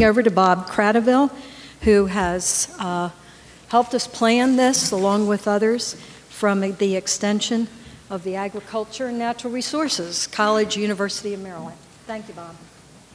turning over to Bob Kratochvil, who has helped us plan this along with others from the extension of the Agriculture and Natural Resources College, University of Maryland. Thank you, Bob.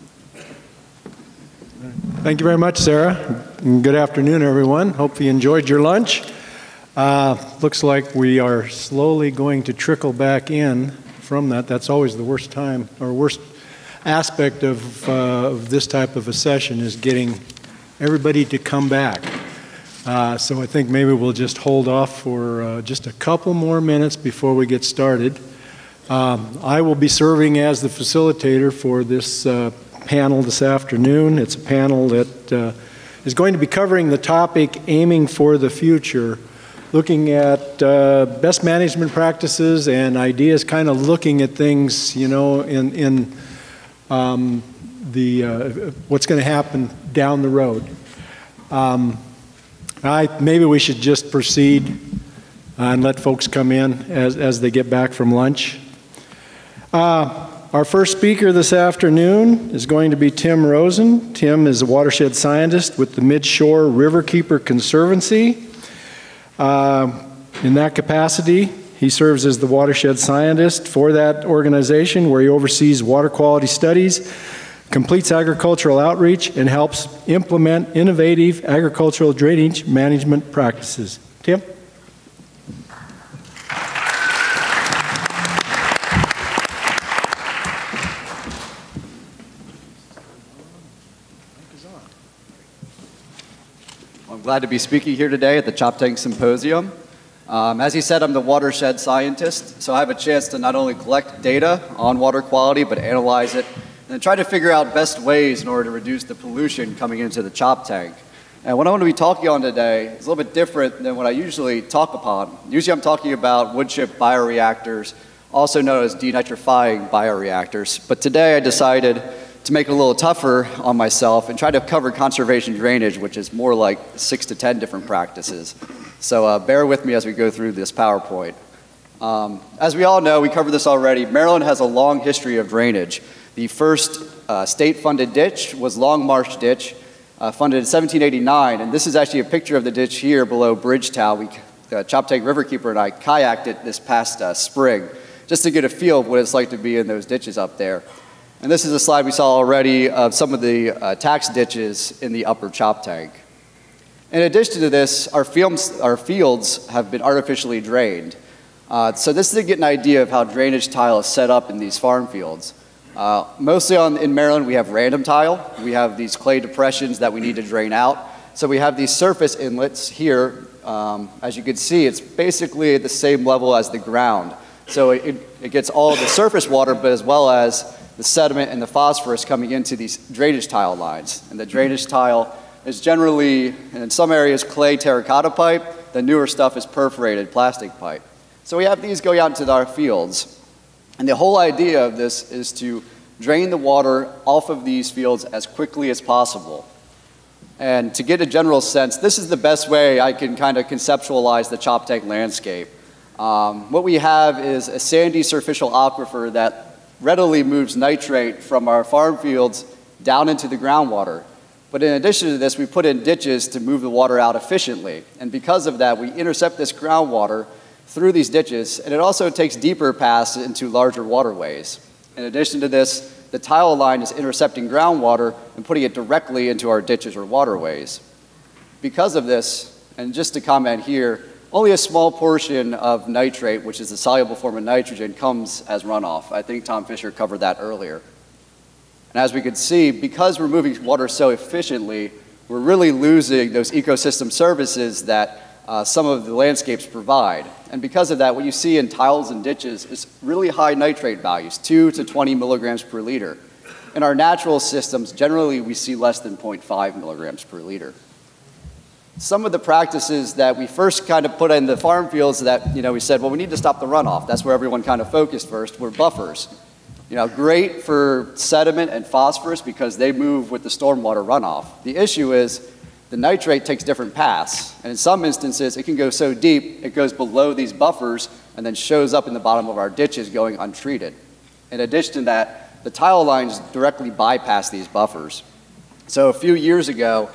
Thank you very much, Sarah. And good afternoon, everyone. Hope you enjoyed your lunch. Looks like we are slowly going to trickle back in from that. That's always the worst time, or worst aspect of this type of a session, is getting everybody to come back. So I think maybe we'll just hold off for just a couple more minutes before we get started. I will be serving as the facilitator for this panel this afternoon. It's a panel that is going to be covering the topic Aiming for the Future, looking at best management practices and ideas, kind of looking at things, you know, in what's going to happen down the road. Maybe we should just proceed and let folks come in as they get back from lunch. Our first speaker this afternoon is going to be Tim Rosen. Tim is a watershed scientist with the Midshore Riverkeeper Conservancy. In that capacity, he serves as the watershed scientist for that organization, where he oversees water quality studies, completes agricultural outreach, and helps implement innovative agricultural drainage management practices. Tim? I'm glad to be speaking here today at the Choptank Symposium. As he said, I'm the watershed scientist, so I have a chance to not only collect data on water quality, but analyze it and try to figure out best ways in order to reduce the pollution coming into the Choptank. And what I want to be talking on today is a little bit different than what I usually talk upon. Usually I'm talking about wood chip bioreactors, also known as denitrifying bioreactors. But today I decided to make it a little tougher on myself and try to cover conservation drainage, which is more like 6 to 10 different practices. So bear with me as we go through this PowerPoint. As we all know, we covered this already, Maryland has a long history of drainage. The first state-funded ditch was Long Marsh Ditch, funded in 1789, and this is actually a picture of the ditch here below Bridgetown. Choptank Riverkeeper and I kayaked it this past spring, just to get a feel of what it's like to be in those ditches up there. And this is a slide we saw already of some of the tax ditches in the upper Choptank. In addition to this, our fields have been artificially drained. So this is to get an idea of how drainage tile is set up in these farm fields. Mostly in Maryland, we have random tile. We have these clay depressions that we need to drain out. So we have these surface inlets here. As you can see, it's basically at the same level as the ground. So it gets all of the surface water, but as well as the sediment and the phosphorus coming into these drainage tile lines. And the drainage tile is generally, in some areas, clay terracotta pipe. The newer stuff is perforated plastic pipe. So we have these going out into our fields. And the whole idea of this is to drain the water off of these fields as quickly as possible. And to get a general sense, this is the best way I can kind of conceptualize the Choptank landscape. What we have is a sandy superficial aquifer that readily moves nitrate from our farm fields down into the groundwater. But in addition to this, we put in ditches to move the water out efficiently. And because of that, we intercept this groundwater through these ditches, and it also takes deeper paths into larger waterways. In addition to this, the tile line is intercepting groundwater and putting it directly into our ditches or waterways. Because of this, and just to comment here, only a small portion of nitrate, which is the soluble form of nitrogen, comes as runoff. I think Tom Fisher covered that earlier. And as we could see, because we're moving water so efficiently, we're really losing those ecosystem services that some of the landscapes provide. And because of that, what you see in tiles and ditches is really high nitrate values, 2 to 20 milligrams per liter. In our natural systems, generally we see less than 0.5 milligrams per liter. Some of the practices that we first kind of put in the farm fields that, we said, well, we need to stop the runoff. That's where everyone kind of focused first, were buffers. Great for sediment and phosphorus because they move with the stormwater runoff. The issue is the nitrate takes different paths. And in some instances, it can go so deep, it goes below these buffers and then shows up in the bottom of our ditches going untreated. In addition to that, the tile lines directly bypass these buffers. So a few years ago,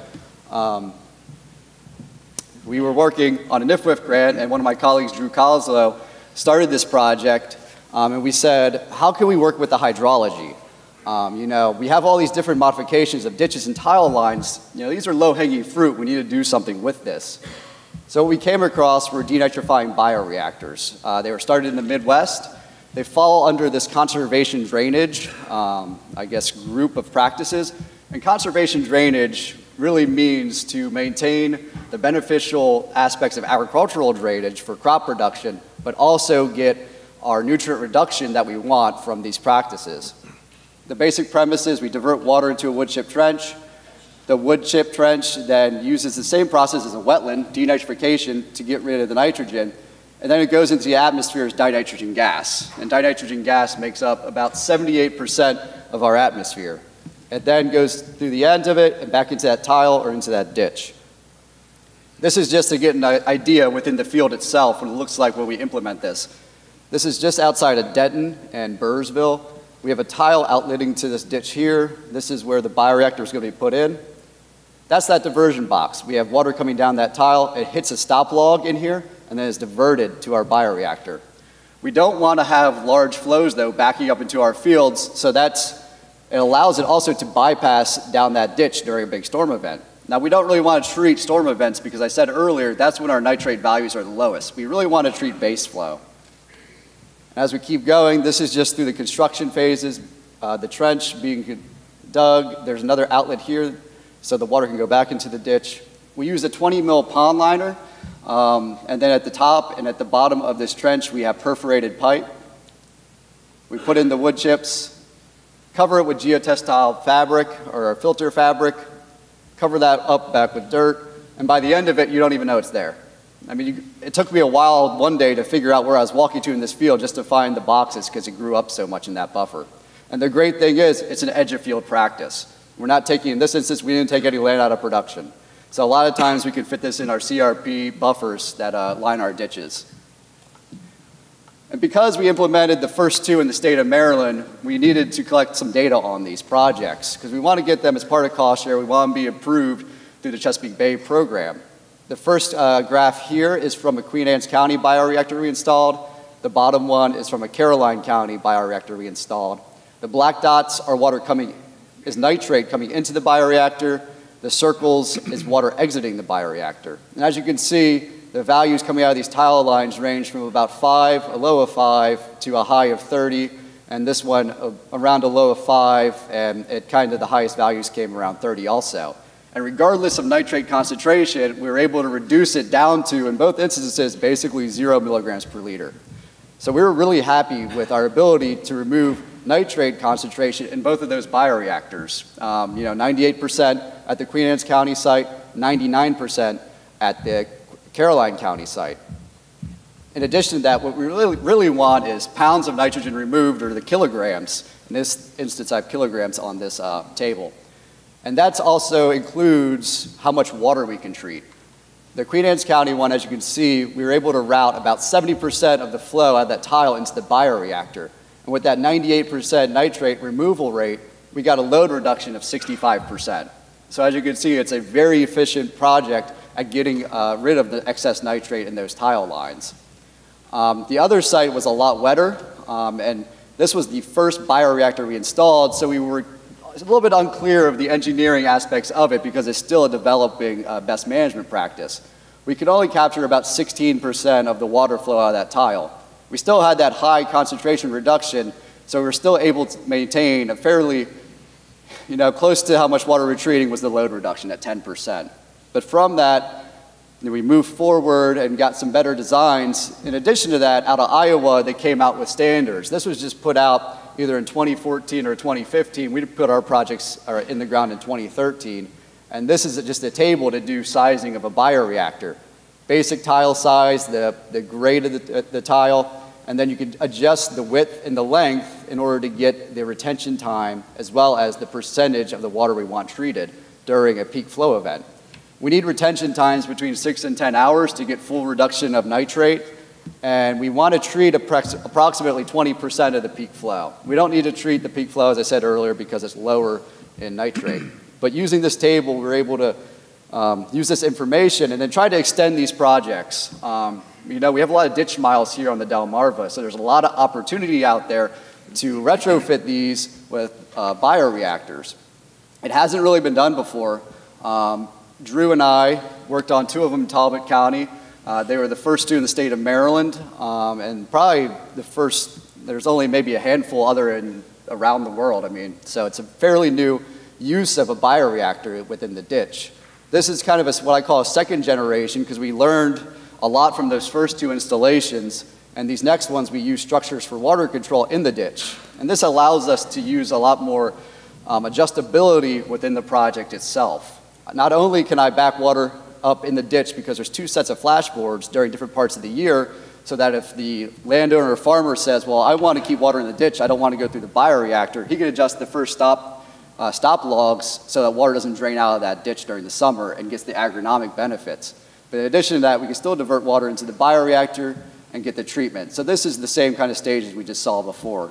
we were working on a NIFWIF grant, and one of my colleagues, Drew Coslow, started this project, and we said, how can we work with the hydrology? You know, we have all these different modifications of ditches and tile lines. You know, these are low-hanging fruit. We need to do something with this. So what we came across were denitrifying bioreactors. They were started in the Midwest. They fall under this conservation drainage, I guess, group of practices. And conservation drainage really means to maintain the beneficial aspects of agricultural drainage for crop production, but also get our nutrient reduction that we want from these practices. The basic premise is we divert water into a wood chip trench. The wood chip trench then uses the same process as a wetland, denitrification, to get rid of the nitrogen. And then it goes into the atmosphere as dinitrogen gas. And dinitrogen gas makes up about 78% of our atmosphere. It then goes through the end of it and back into that tile or into that ditch. This is just to get an idea within the field itself what it looks like when we implement this. This is just outside of Denton and Burrsville. We have a tile outletting to this ditch here. This is where the bioreactor is going to be put in. That's that diversion box. We have water coming down that tile. It hits a stop log in here and then is diverted to our bioreactor. We don't want to have large flows, though, backing up into our fields, so it allows it also to bypass down that ditch during a big storm event. Now, we don't really want to treat storm events because I said earlier, that's when our nitrate values are the lowest. We really want to treat base flow. As we keep going, this is just through the construction phases, the trench being dug. There's another outlet here so the water can go back into the ditch. We use a 20 mil pond liner, and then at the top and at the bottom of this trench, we have perforated pipe. We put in the wood chips, cover it with geotextile fabric or filter fabric, cover that up back with dirt, and by the end of it, you don't even know it's there. I mean, it took me a while one day to figure out where I was walking to in this field just to find the boxes because it grew up so much in that buffer. And the great thing is, it's an edge of field practice. We're not taking, in this instance, we didn't take any land out of production. So a lot of times we can fit this in our CRP buffers that line our ditches. And because we implemented the first two in the state of Maryland, we needed to collect some data on these projects because we want to get them as part of cost share. We want them to be approved through the Chesapeake Bay program. The first graph here is from a Queen Anne's County bioreactor we installed. The bottom one is from a Caroline County bioreactor we installed. The black dots are is nitrate coming into the bioreactor. The circles is water exiting the bioreactor. And as you can see, the values coming out of these tile lines range from about 5, a low of 5, to a high of 30. And this one around a low of 5, and the highest values came around 30 also. And regardless of nitrate concentration, we were able to reduce it down to, in both instances, basically 0 milligrams per liter. So we were really happy with our ability to remove nitrate concentration in both of those bioreactors. 98% at the Queen Anne's County site, 99% at the Caroline County site. In addition to that, what we really want is pounds of nitrogen removed, or the kilograms. In this instance, I have kilograms on this table. And that also includes how much water we can treat. The Queen Anne's County one, as you can see, we were able to route about 70% of the flow out of that tile into the bioreactor. And with that 98% nitrate removal rate, we got a load reduction of 65%. So as you can see, it's a very efficient project at getting rid of the excess nitrate in those tile lines. The other site was a lot wetter, and this was the first bioreactor we installed, so we were a little bit unclear of the engineering aspects of it because it's still a developing best management practice. We could only capture about 16% of the water flow out of that tile. We still had that high concentration reduction, so we were still able to maintain a fairly, close to how much water we're treating was the load reduction at 10%. But from that, we moved forward and got some better designs. In addition to that, out of Iowa, they came out with standards. This was just put out either in 2014 or 2015. We put our projects in the ground in 2013. And this is just a table to do sizing of a bioreactor. Basic tile size, the grade of the tile, and then you can adjust the width and the length in order to get the retention time as well as the percentage of the water we want treated during a peak flow event. We need retention times between 6 and 10 hours to get full reduction of nitrate, and we want to treat approximately 20% of the peak flow. We don't need to treat the peak flow, as I said earlier, because it's lower in nitrate. But using this table, we're able to use this information and then try to extend these projects. You know, we have a lot of ditch miles here on the Delmarva, so there's a lot of opportunity out there to retrofit these with bioreactors. It hasn't really been done before. Drew and I worked on 2 of them in Talbot County. They were the first 2 in the state of Maryland, and probably the first, there's only maybe a handful other around the world. I mean, so it's a fairly new use of a bioreactor within the ditch. This is kind of what I call a second generation, because we learned a lot from those first 2 installations, and these next ones we use structures for water control in the ditch. And this allows us to use a lot more adjustability within the project itself. Not only can I back water up in the ditch because there's 2 sets of flashboards during different parts of the year, so that if the landowner or farmer says, well, I want to keep water in the ditch, I don't want to go through the bioreactor, he can adjust the first stop logs so that water doesn't drain out of that ditch during the summer and gets the agronomic benefits. But in addition to that, we can still divert water into the bioreactor and get the treatment. So this is the same kind of stages we just saw before.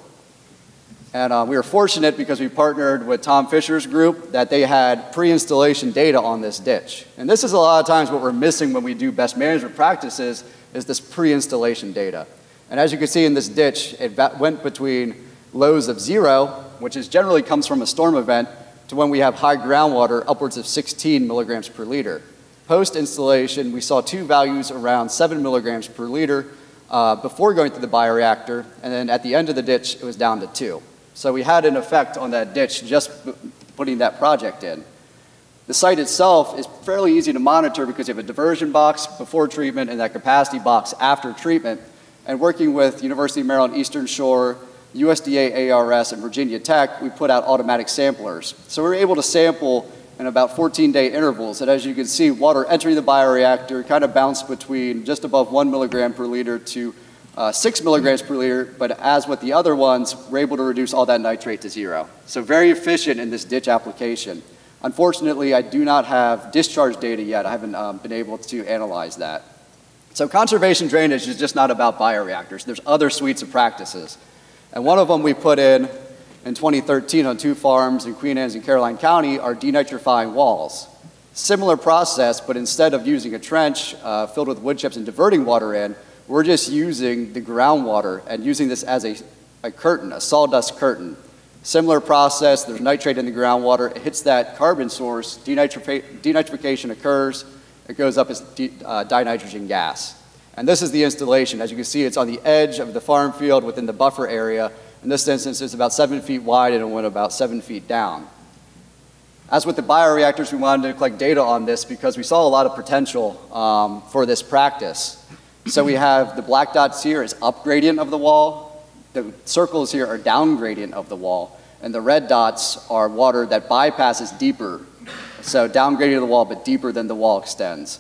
And we were fortunate because we partnered with Tom Fisher's group that they had pre-installation data on this ditch. And this is a lot of times what we're missing when we do best management practices is this pre-installation data. And as you can see in this ditch, it went between lows of 0, which is generally comes from a storm event, to when we have high groundwater, upwards of 16 milligrams per liter. Post-installation, we saw 2 values around 7 milligrams per liter before going through the bioreactor, and then at the end of the ditch, it was down to 2. So we had an effect on that ditch just putting that project in. The site itself is fairly easy to monitor because you have a diversion box before treatment and that capacity box after treatment. And working with University of Maryland Eastern Shore, USDA ARS, and Virginia Tech, we put out automatic samplers. So we were able to sample in about 14-day intervals. And as you can see, water entering the bioreactor kind of bounced between just above 1 milligram per liter to 6 milligrams per liter, but as with the other ones, we're able to reduce all that nitrate to 0. So very efficient in this ditch application. Unfortunately, I do not have discharge data yet. I haven't been able to analyze that. So conservation drainage is just not about bioreactors. There's other suites of practices. And one of them we put in 2013 on 2 farms in Queen Anne's and Caroline County are denitrifying walls. Similar process, but instead of using a trench filled with wood chips and diverting water in, we're just using the groundwater and using this as a curtain, a sawdust curtain. Similar process, there's nitrate in the groundwater, it hits that carbon source, denitrification occurs, it goes up as dinitrogen gas. And this is the installation. As you can see, it's on the edge of the farm field within the buffer area. In this instance, it's about 7 feet wide and it went about 7 feet down. As with the bioreactors, we wanted to collect data on this because we saw a lot of potential for this practice. So we have the black dots here is up gradient of the wall, the circles here are down gradient of the wall, and the red dots are water that bypasses deeper. So down gradient of the wall, but deeper than the wall extends.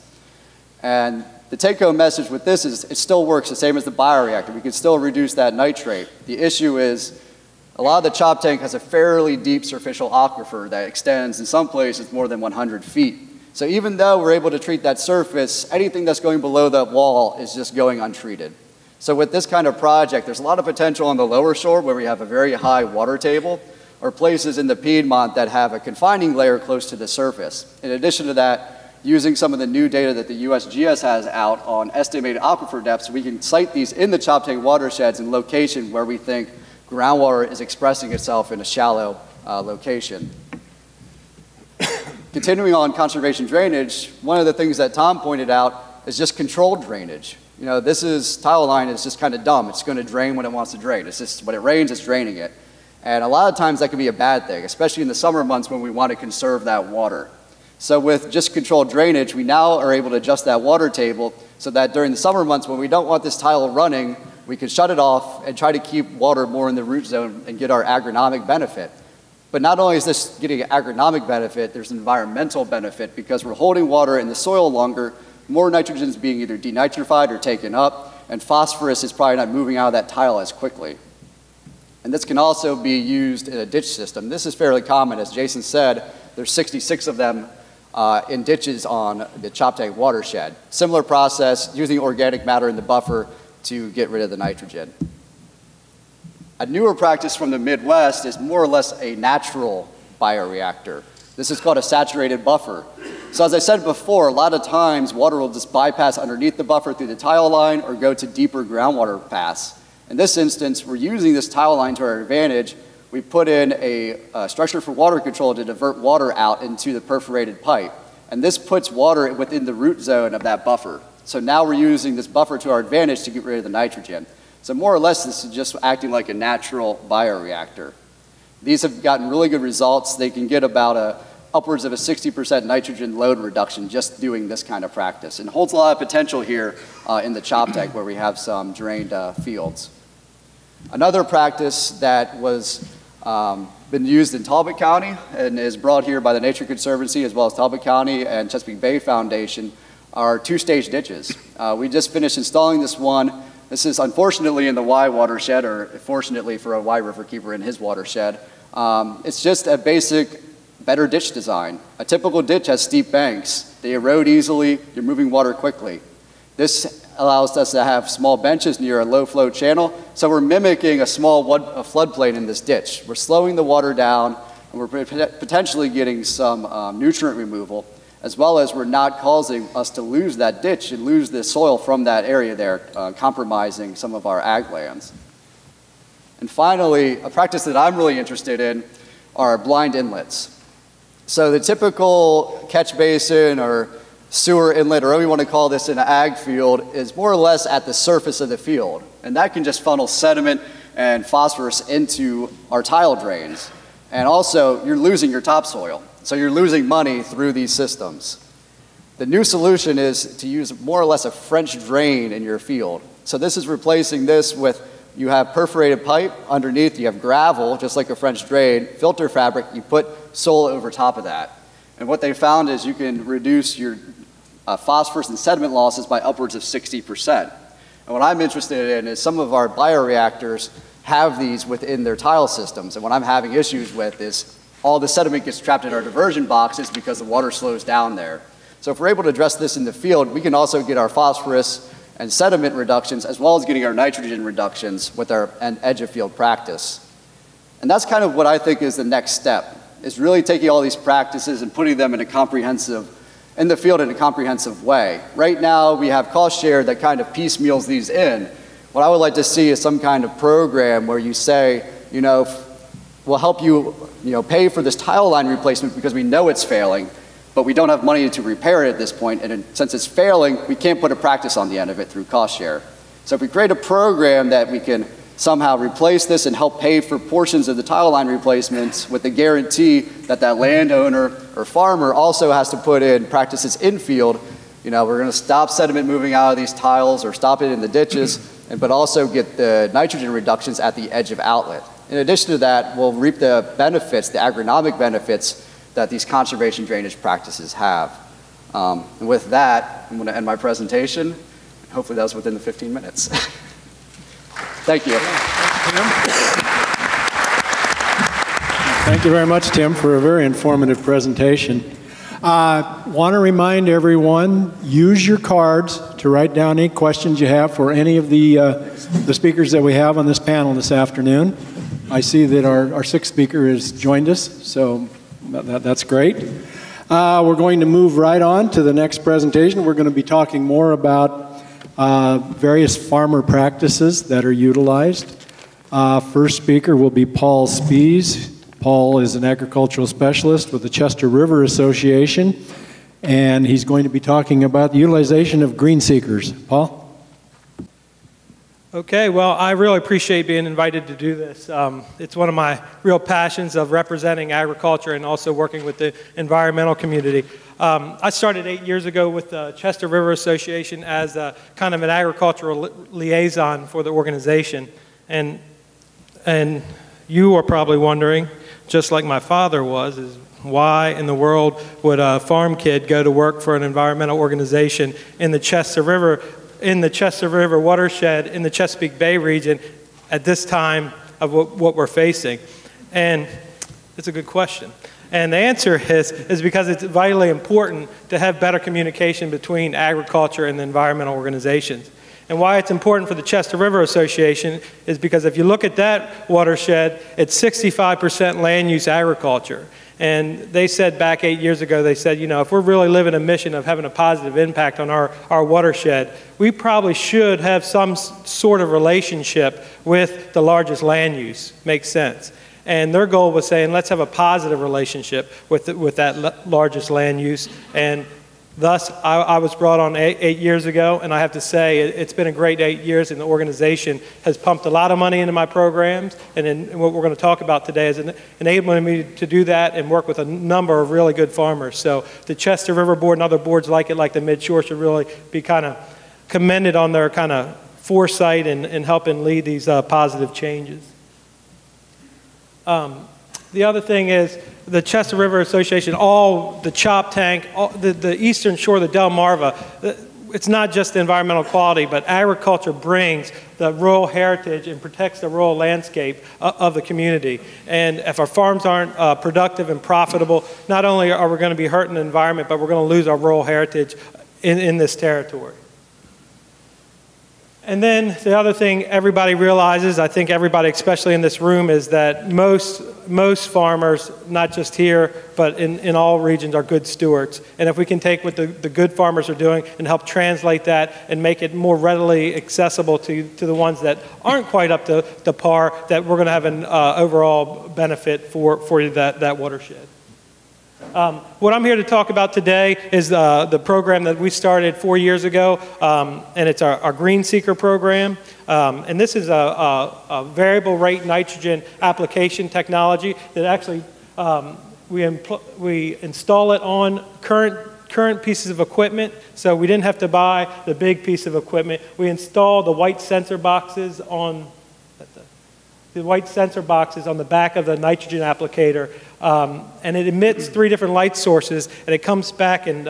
And the take-home message with this is it still works the same as the bioreactor. We can still reduce that nitrate. The issue is a lot of the Choptank has a fairly deep superficial aquifer that extends in some places more than 100 feet. So even though we're able to treat that surface, anything that's going below that wall is just going untreated. So with this kind of project, there's a lot of potential on the lower shore where we have a very high water table, or places in the Piedmont that have a confining layer close to the surface. In addition to that, using some of the new data that the USGS has out on estimated aquifer depths, we can site these in the Choptank watersheds in location where we think groundwater is expressing itself in a shallow location. Continuing on conservation drainage, one of the things that Tom pointed out is just controlled drainage. You know, tile line is just kind of dumb. It's going to drain when it wants to drain. It's just when it rains, it's draining it. And a lot of times that can be a bad thing, especially in the summer months when we want to conserve that water. So with just controlled drainage, we now are able to adjust that water table so that during the summer months when we don't want this tile running, we can shut it off and try to keep water more in the root zone and get our agronomic benefit. But not only is this getting an agronomic benefit, there's an environmental benefit because we're holding water in the soil longer, more nitrogen is being either denitrified or taken up, and phosphorus is probably not moving out of that tile as quickly. And this can also be used in a ditch system. This is fairly common. As Jason said, there's 66 of them in ditches on the Choptank watershed. Similar process, using organic matter in the buffer to get rid of the nitrogen. A newer practice from the Midwest is more or less a natural bioreactor. This This is called a saturated buffer. So as I said before, a lot of times water will just bypass underneath the buffer through the tile line or go to deeper groundwater paths. In this instance, we're using this tile line to our advantage. We put in a structure for water control to divert water out into the perforated pipe. And this puts water within the root zone of that buffer. So now we're using this buffer to our advantage to get rid of the nitrogen. So more or less, this is just acting like a natural bioreactor. These have gotten really good results. They can get about upwards of a 60% nitrogen load reduction just doing this kind of practice. And holds a lot of potential here in the Choptank where we have some drained fields. Another practice that was been used in Talbot County and is brought here by the Nature Conservancy as well as Talbot County and Chesapeake Bay Foundation are two-stage ditches. We just finished installing this one. This is unfortunately in the Y watershed, or fortunately for a Y Riverkeeper in his watershed. It's just a basic, better ditch design. A typical ditch has steep banks. They erode easily, you're moving water quickly. This allows us to have small benches near a low flow channel, so we're mimicking a small floodplain in this ditch. We're slowing the water down, and we're potentially getting some nutrient removal, as well as we're not causing us to lose that ditch and lose the soil from that area there, compromising some of our ag lands. And finally, a practice that I'm really interested in are blind inlets. So the typical catch basin or sewer inlet, or whatever you want to call this in an ag field, is more or less at the surface of the field. And that can just funnel sediment and phosphorus into our tile drains. And also, you're losing your topsoil. So you're losing money through these systems. The new solution is to use more or less a French drain in your field. So this is replacing this with, you have perforated pipe, underneath you have gravel, just like a French drain, filter fabric, you put soil over top of that. And what they found is you can reduce your phosphorus and sediment losses by upwards of 60%. And what I'm interested in is some of our bioreactors have these within their tile systems. And what I'm having issues with is all the sediment gets trapped in our diversion boxes because the water slows down there. So if we're able to address this in the field, we can also get our phosphorus and sediment reductions as well as getting our nitrogen reductions with our edge of field practice. And that's kind of what I think is the next step, is really taking all these practices and putting them in the field in a comprehensive way. Right now, we have cost share that kind of piecemeals these in. What I would like to see is some kind of program where you say, we'll help you, pay for this tile line replacement because we know it's failing, but we don't have money to repair it at this point, and since it's failing, we can't put a practice on the end of it through cost share. So if we create a program that we can somehow replace this and help pay for portions of the tile line replacements with the guarantee that that landowner or farmer also has to put in practices in field, we're going to stop sediment moving out of these tiles or stop it in the ditches, but also get the nitrogen reductions at the edge of outlet. In addition to that, we'll reap the benefits, the agronomic benefits that these conservation drainage practices have. And with that, I'm going to end my presentation. Hopefully that was within the 15 minutes. Thank you. Thank you very much, Tim, for a very informative presentation. Want to remind everyone, use your cards to write down any questions you have for any of the speakers that we have on this panel this afternoon. I see that our sixth speaker has joined us, so that's great. We're going to move right on to the next presentation. We're going to be talking more about various farmer practices that are utilized. First speaker will be Paul Spies. Paul is an agricultural specialist with the Chester River Association, and he's going to be talking about the utilization of Greenseekers. Paul? Okay, well, I really appreciate being invited to do this. It's one of my real passions of representing agriculture and also working with the environmental community. I started 8 years ago with the Chester River Association as kind of an agricultural liaison for the organization. And you are probably wondering, just like my father was, is why in the world would a farm kid go to work for an environmental organization in the Chester River watershed in the Chesapeake Bay region at this time of what we're facing? And it's a good question. And the answer is because it's vitally important to have better communication between agriculture and the environmental organizations. And why it's important for the Chester River Association is because if you look at that watershed, it's 65% land use agriculture. And they said back 8 years ago, they said, you know, if we're really living a mission of having a positive impact on our watershed, we probably should have some sort of relationship with the largest land use. Makes sense. And their goal was saying, let's have a positive relationship with that largest land use. And thus, I was brought on eight years ago, and I have to say, it's been a great 8 years, and the organization has pumped a lot of money into my programs, and what we're going to talk about today is enabling me to do that and work with a number of really good farmers. So the Chester River Board and other boards like it, like the Midshore, should really be kind of commended on their kind of foresight and helping lead these positive changes. The other thing is, the Chester River Association, all the Choptank, the eastern shore, the Delmarva, it's not just the environmental quality, but agriculture brings the rural heritage and protects the rural landscape of the community. And if our farms aren't productive and profitable, not only are we going to be hurting the environment, but we're going to lose our rural heritage in this territory. And then the other thing everybody realizes, I think everybody, especially in this room, is that most farmers, not just here, but in all regions, are good stewards. And if we can take what the good farmers are doing and help translate that and make it more readily accessible to the ones that aren't quite up to par, that we're going to have an overall benefit for that watershed. What I'm here to talk about today is the program that we started 4 years ago, and it's our Greenseeker program. And this is a variable rate nitrogen application technology that actually we install it on current pieces of equipment, so we didn't have to buy the big piece of equipment. We install the white sensor boxes on the back of the nitrogen applicator, and it emits 3 different light sources, and it comes back and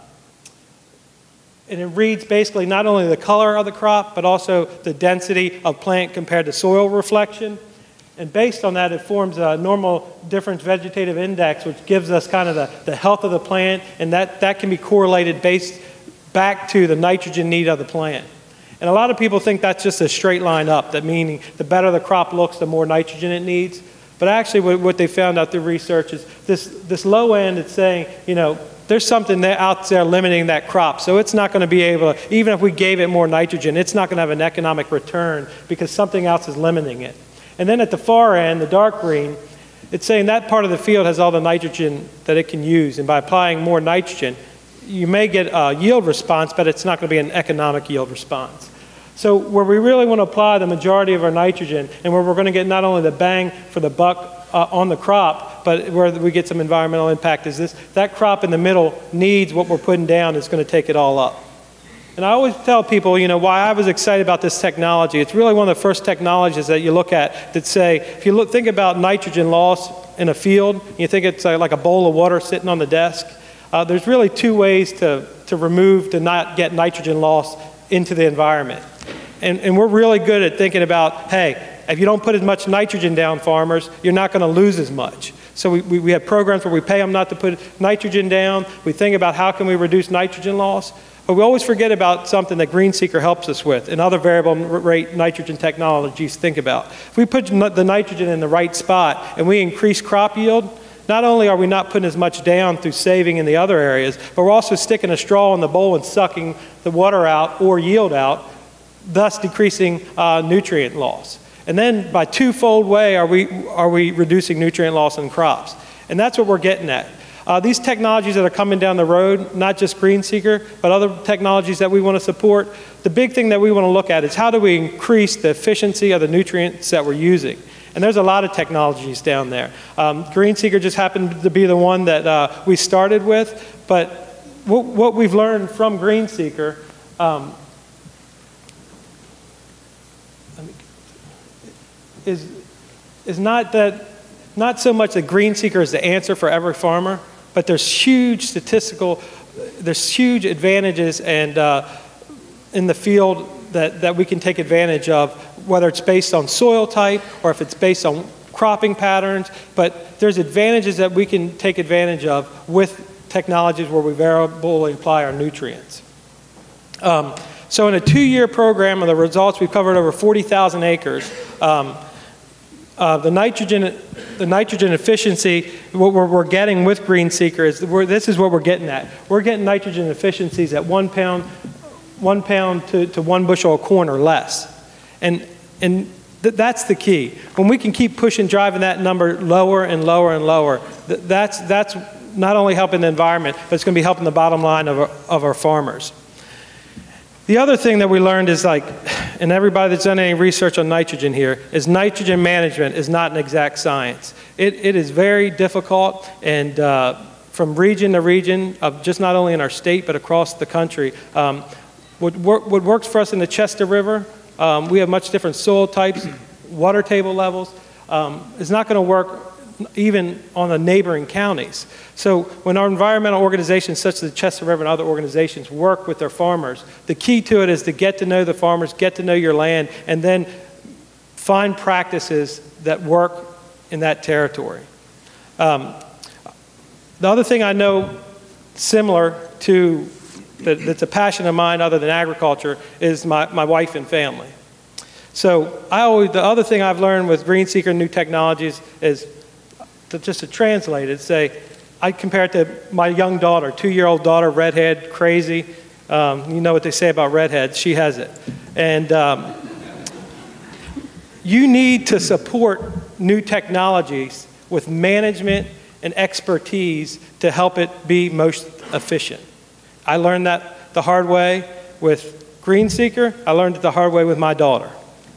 it reads basically not only the color of the crop, but also the density of plant compared to soil reflection. And based on that, it forms a normal difference vegetative index, which gives us kind of the health of the plant, and that can be correlated based back to the nitrogen need of the plant. And a lot of people think that's just a straight line up, that meaning the better the crop looks, the more nitrogen it needs. But actually what they found out through research is this low end, it's saying, you know, there's something out there limiting that crop. So it's not going to be able to, even if we gave it more nitrogen, it's not going to have an economic return because something else is limiting it. And then at the far end, the dark green, it's saying that part of the field has all the nitrogen that it can use. And by applying more nitrogen, you may get a yield response, but it's not going to be an economic yield response. So where we really want to apply the majority of our nitrogen, and where we're going to get not only the bang for the buck on the crop, but where we get some environmental impact, is that crop in the middle needs what we're putting down. It's going to take it all up. And I always tell people, you know, why I was excited about this technology. It's really one of the first technologies that you look at that say, if you think about nitrogen loss in a field, you think it's like a bowl of water sitting on the desk. There's really 2 ways to not get nitrogen loss into the environment. And we're really good at thinking about, hey, if you don't put as much nitrogen down, farmers, you're not going to lose as much. So we have programs where we pay them not to put nitrogen down. We think about how can we reduce nitrogen loss. But we always forget about something that Greenseeker helps us with and other variable rate nitrogen technologies think about. If we put the nitrogen in the right spot and we increase crop yield, not only are we not putting as much down through saving in the other areas, but we're also sticking a straw in the bowl and sucking the water out or yield out, thus decreasing nutrient loss. And then by 2-fold way are we reducing nutrient loss in crops. And that's what we're getting at. These technologies that are coming down the road, not just Greenseeker, but other technologies that we want to support, the big thing that we want to look at is how do we increase the efficiency of the nutrients that we're using. And there's a lot of technologies down there. Greenseeker just happened to be the one that we started with, but what we've learned from Greenseeker is not so much that Greenseeker is the answer for every farmer, but there's huge advantages and in the field that we can take advantage of, whether it's based on soil type or if it's based on cropping patterns. But there's advantages that we can take advantage of with technologies where we variably apply our nutrients. So in a 2-year program of the results, we've covered over 40,000 acres. The nitrogen efficiency, what we're getting with Greenseeker is, this is what we're getting at. We're getting nitrogen efficiencies at 1 pound to 1 bushel of corn or less. And that's the key. When we can keep pushing, driving that number lower and lower and lower, that's not only helping the environment, but it's going to be helping the bottom line of our farmers. The other thing that we learned is, like, and everybody that's done any research on nitrogen here, is nitrogen management is not an exact science. It is very difficult, and from region to region, just not only in our state, but across the country. What works for us in the Chester River, we have much different soil types, water table levels. It's not going to work even on the neighboring counties. So when our environmental organizations such as the Chester River and other organizations work with their farmers, the key to it is to get to know the farmers, get to know your land, and then find practices that work in that territory. The other thing I know similar to, that's a passion of mine other than agriculture, is my wife and family. So the other thing I've learned with Greenseeker and new technologies is, just to translate it, say, I compare it to my young daughter, 2-year-old daughter, redhead, crazy. You know what they say about redheads, she has it. And you need to support new technologies with management and expertise to help it be most efficient. I learned that the hard way with Greenseeker. I learned it the hard way with my daughter.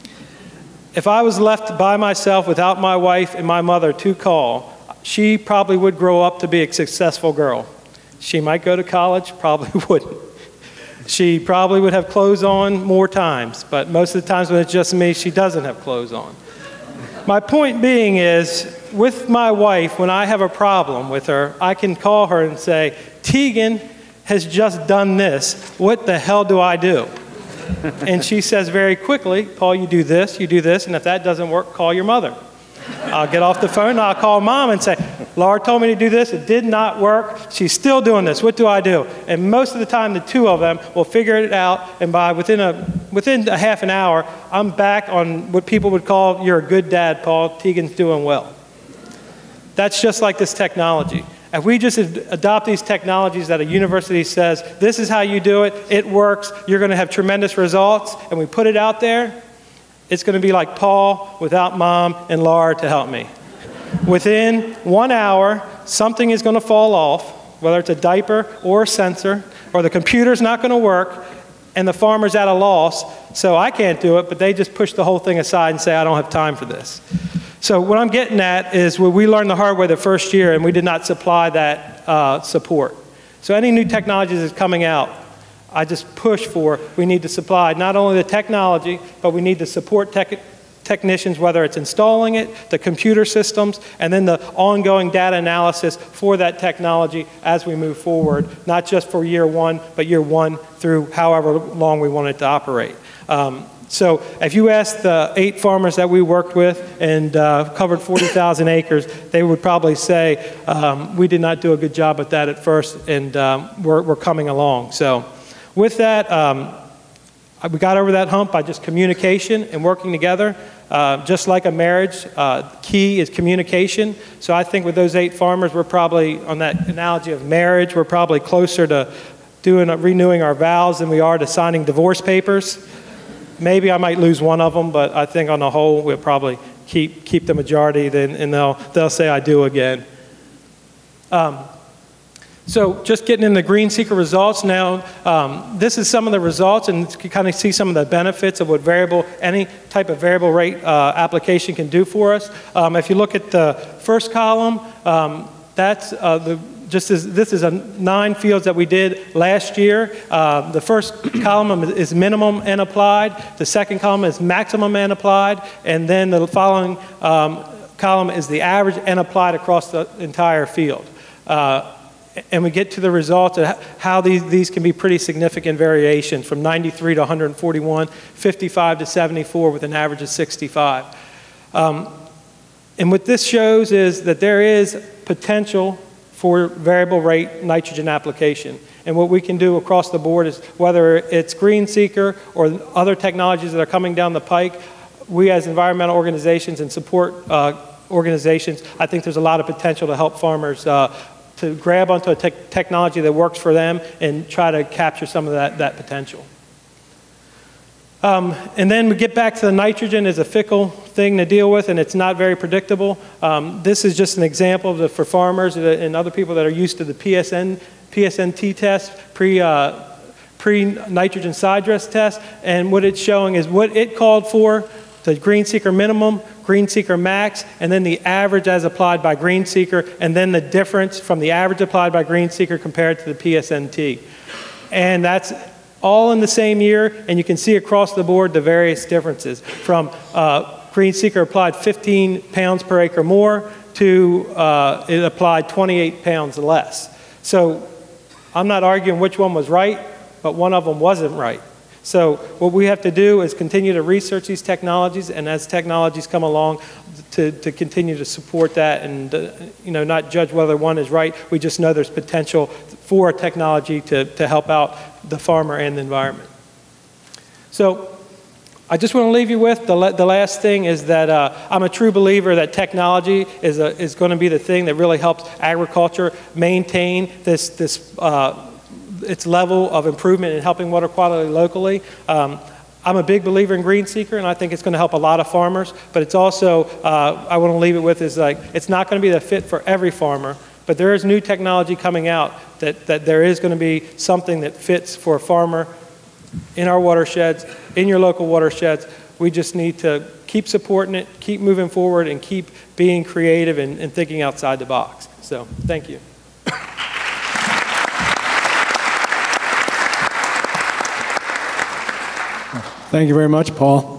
If I was left by myself without my wife and my mother to call, she probably would grow up to be a successful girl. She might go to college, probably wouldn't. She probably would have clothes on more times, but most of the times when it's just me, she doesn't have clothes on. My point being is, with my wife, when I have a problem with her, I can call her and say, Tegan has just done this. What the hell do I do? And she says very quickly, Paul, you do this, and if that doesn't work, call your mother. I'll get off the phone and I'll call mom and say, Laura told me to do this, it did not work, she's still doing this, what do I do? And most of the time the two of them will figure it out, and within a half an hour, I'm back on what people would call, you're a good dad, Paul, Tegan's doing well. That's just like this technology. If we just adopt these technologies that a university says, this is how you do it, it works, you're going to have tremendous results, and we put it out there, it's going to be like Paul without mom and Laura to help me. Within 1 hour, something is going to fall off, whether it's a diaper or a sensor, or the computer's not going to work, and the farmer's at a loss, so I can't do it, but they just push the whole thing aside and say, I don't have time for this. So what I'm getting at is we learned the hard way the first year, and we did not supply that support. So any new technology that's coming out, I just push for, we need to supply not only the technology, but we need to support technicians, whether it's installing it, the computer systems, and then the ongoing data analysis for that technology as we move forward, not just for year 1, but year 1 through however long we want it to operate. So if you ask the 8 farmers that we worked with and covered 40,000 acres, they would probably say, we did not do a good job at that at first, and we're coming along. So with that, we got over that hump by just communication and working together. Just like a marriage, key is communication. So I think with those 8 farmers, we're probably, on that analogy of marriage, we're probably closer to renewing our vows than we are to signing divorce papers. Maybe I might lose one of them, but I think on the whole, we'll probably keep the majority, and they'll say I do again. So just getting into Greenseeker results now, this is some of the results, and you can kind of see some of the benefits of what any type of variable rate application can do for us. If you look at the first column, that's this is 9 fields that we did last year. The first column is minimum and applied. The second column is maximum and applied. And then the following column is the average and applied across the entire field. And we get to the results of how these can be pretty significant variations from 93 to 141, 55 to 74 with an average of 65. And what this shows is that there is potential for variable rate nitrogen application. And what we can do across the board is, whether it's Greenseeker or other technologies that are coming down the pike, we as environmental organizations and support organizations, I think there's a lot of potential to help farmers to grab onto a technology that works for them and try to capture some of that potential. And then we get back to the nitrogen as a fickle thing to deal with, and it's not very predictable. This is just an example for farmers and other people that are used to the PSNT test, pre-nitrogen side dress test, and what it's showing is what it called for: the Greenseeker minimum, Greenseeker max, and then the average as applied by Greenseeker, and then the difference from the average applied by Greenseeker compared to the PSNT. And that's all in the same year, and you can see across the board the various differences from Greenseeker applied 15 pounds per acre more to it applied 28 pounds less. So I'm not arguing which one was right, but one of them wasn't right. So what we have to do is continue to research these technologies, and as technologies come along, to continue to support that, and not judge whether one is right. We just know there's potential for technology to help out the farmer and the environment. So I just want to leave you with the last thing is that I'm a true believer that technology is going to be the thing that really helps agriculture maintain its level of improvement in helping water quality locally. I'm a big believer in Greenseeker, and I think it's going to help a lot of farmers, but it's also, I want to leave it with is like, it's not going to be the fit for every farmer, but there is new technology coming out that there is going to be something that fits for a farmer in our watersheds, in your local watersheds. We just need to keep supporting it, keep moving forward, and keep being creative and thinking outside the box. So, thank you. Thank you very much, Paul.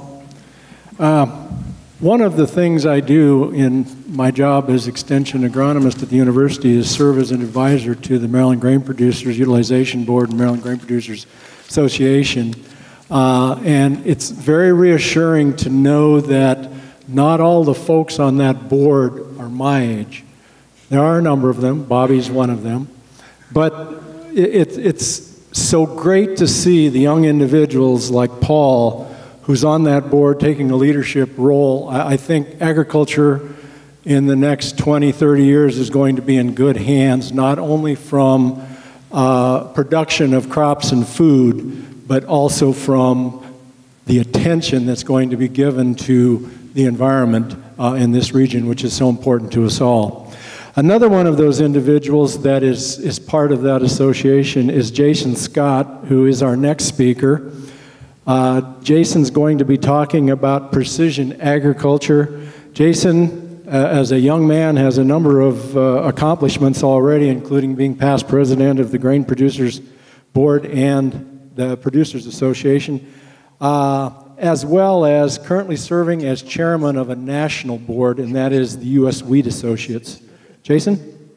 One of the things I do in my job as extension agronomist at the university is serve as an advisor to the Maryland Grain Producers Utilization Board and Maryland Grain Producers Association. And it's very reassuring to know that not all the folks on that board are my age. There are a number of them. Bobby's one of them. But it's so great to see the young individuals like Paul, who's on that board taking a leadership role. I think agriculture in the next 20, 30 years is going to be in good hands, not only from production of crops and food, but also from the attention that's going to be given to the environment in this region, which is so important to us all. Another one of those individuals that is part of that association is Jason Scott, who is our next speaker. Jason's going to be talking about precision agriculture. Jason, as a young man, has a number of accomplishments already, including being past president of the Grain Producers Board and the Producers Association, as well as currently serving as chairman of a national board, and that is the U.S. Wheat Associates. Jason?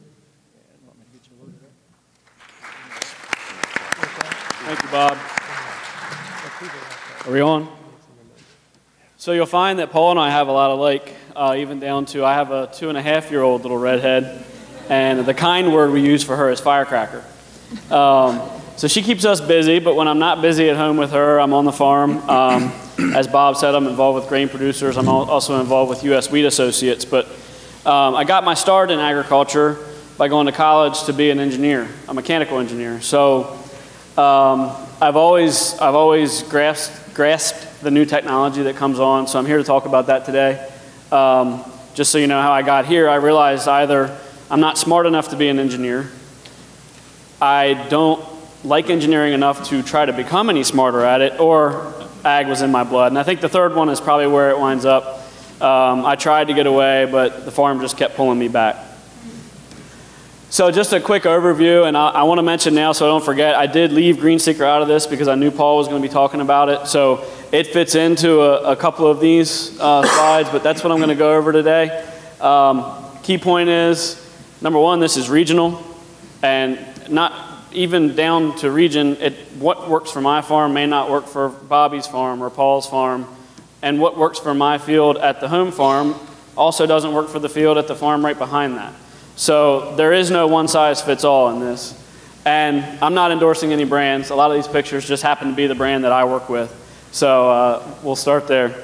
Thank you, Bob. Are we on? So you'll find that Paul and I have a lot alike, even down to I have a 2.5-year-old little redhead, and the kind word we use for her is firecracker. So she keeps us busy, but when I'm not busy at home with her, I'm on the farm. As Bob said, I'm involved with grain producers. I'm also involved with U.S. Wheat Associates, but I got my start in agriculture by going to college to be an engineer, a mechanical engineer. So I've always grasped the new technology that comes on, so I'm here to talk about that today. Just so you know how I got here, I realized either I'm not smart enough to be an engineer, I don't like engineering enough to try to become any smarter at it, or ag was in my blood. And I think the third one is probably where it winds up. I tried to get away, but the farm just kept pulling me back. So just a quick overview, and I want to mention now so I don't forget, I did leave Greenseeker out of this because I knew Paul was going to be talking about it. So it fits into a couple of these slides, but that's what I'm going to go over today. Key point is, number one, this is regional, and not even down to region. What works for my farm may not work for Bobby's farm or Paul's farm, and what works for my field at the home farm also doesn't work for the field at the farm right behind that. So there is no one size fits all in this. And I'm not endorsing any brands. A lot of these pictures just happen to be the brand that I work with. So we'll start there.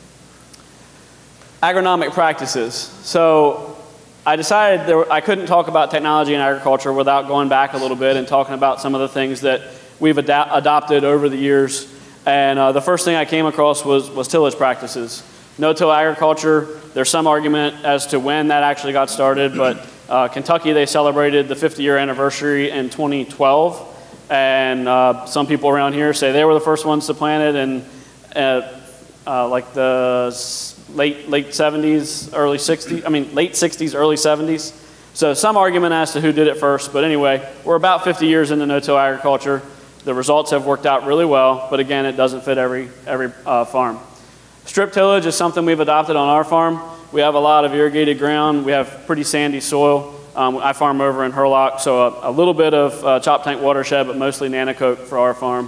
Agronomic practices. So I decided I couldn't talk about technology in agriculture without going back a little bit and talking about some of the things that we've adopted over the years. And the first thing I came across was tillage practices. No-till agriculture, there's some argument as to when that actually got started, but Kentucky, they celebrated the 50-year anniversary in 2012, and some people around here say they were the first ones to plant it in like the late 70s, early 60s, I mean late 60s, early 70s. So some argument as to who did it first, but anyway, we're about 50 years into no-till agriculture. The results have worked out really well, but again, it doesn't fit every farm. Strip tillage is something we've adopted on our farm. We have a lot of irrigated ground. We have pretty sandy soil. I farm over in Hurlock, so a little bit of Choptank watershed, but mostly nanocoke for our farm.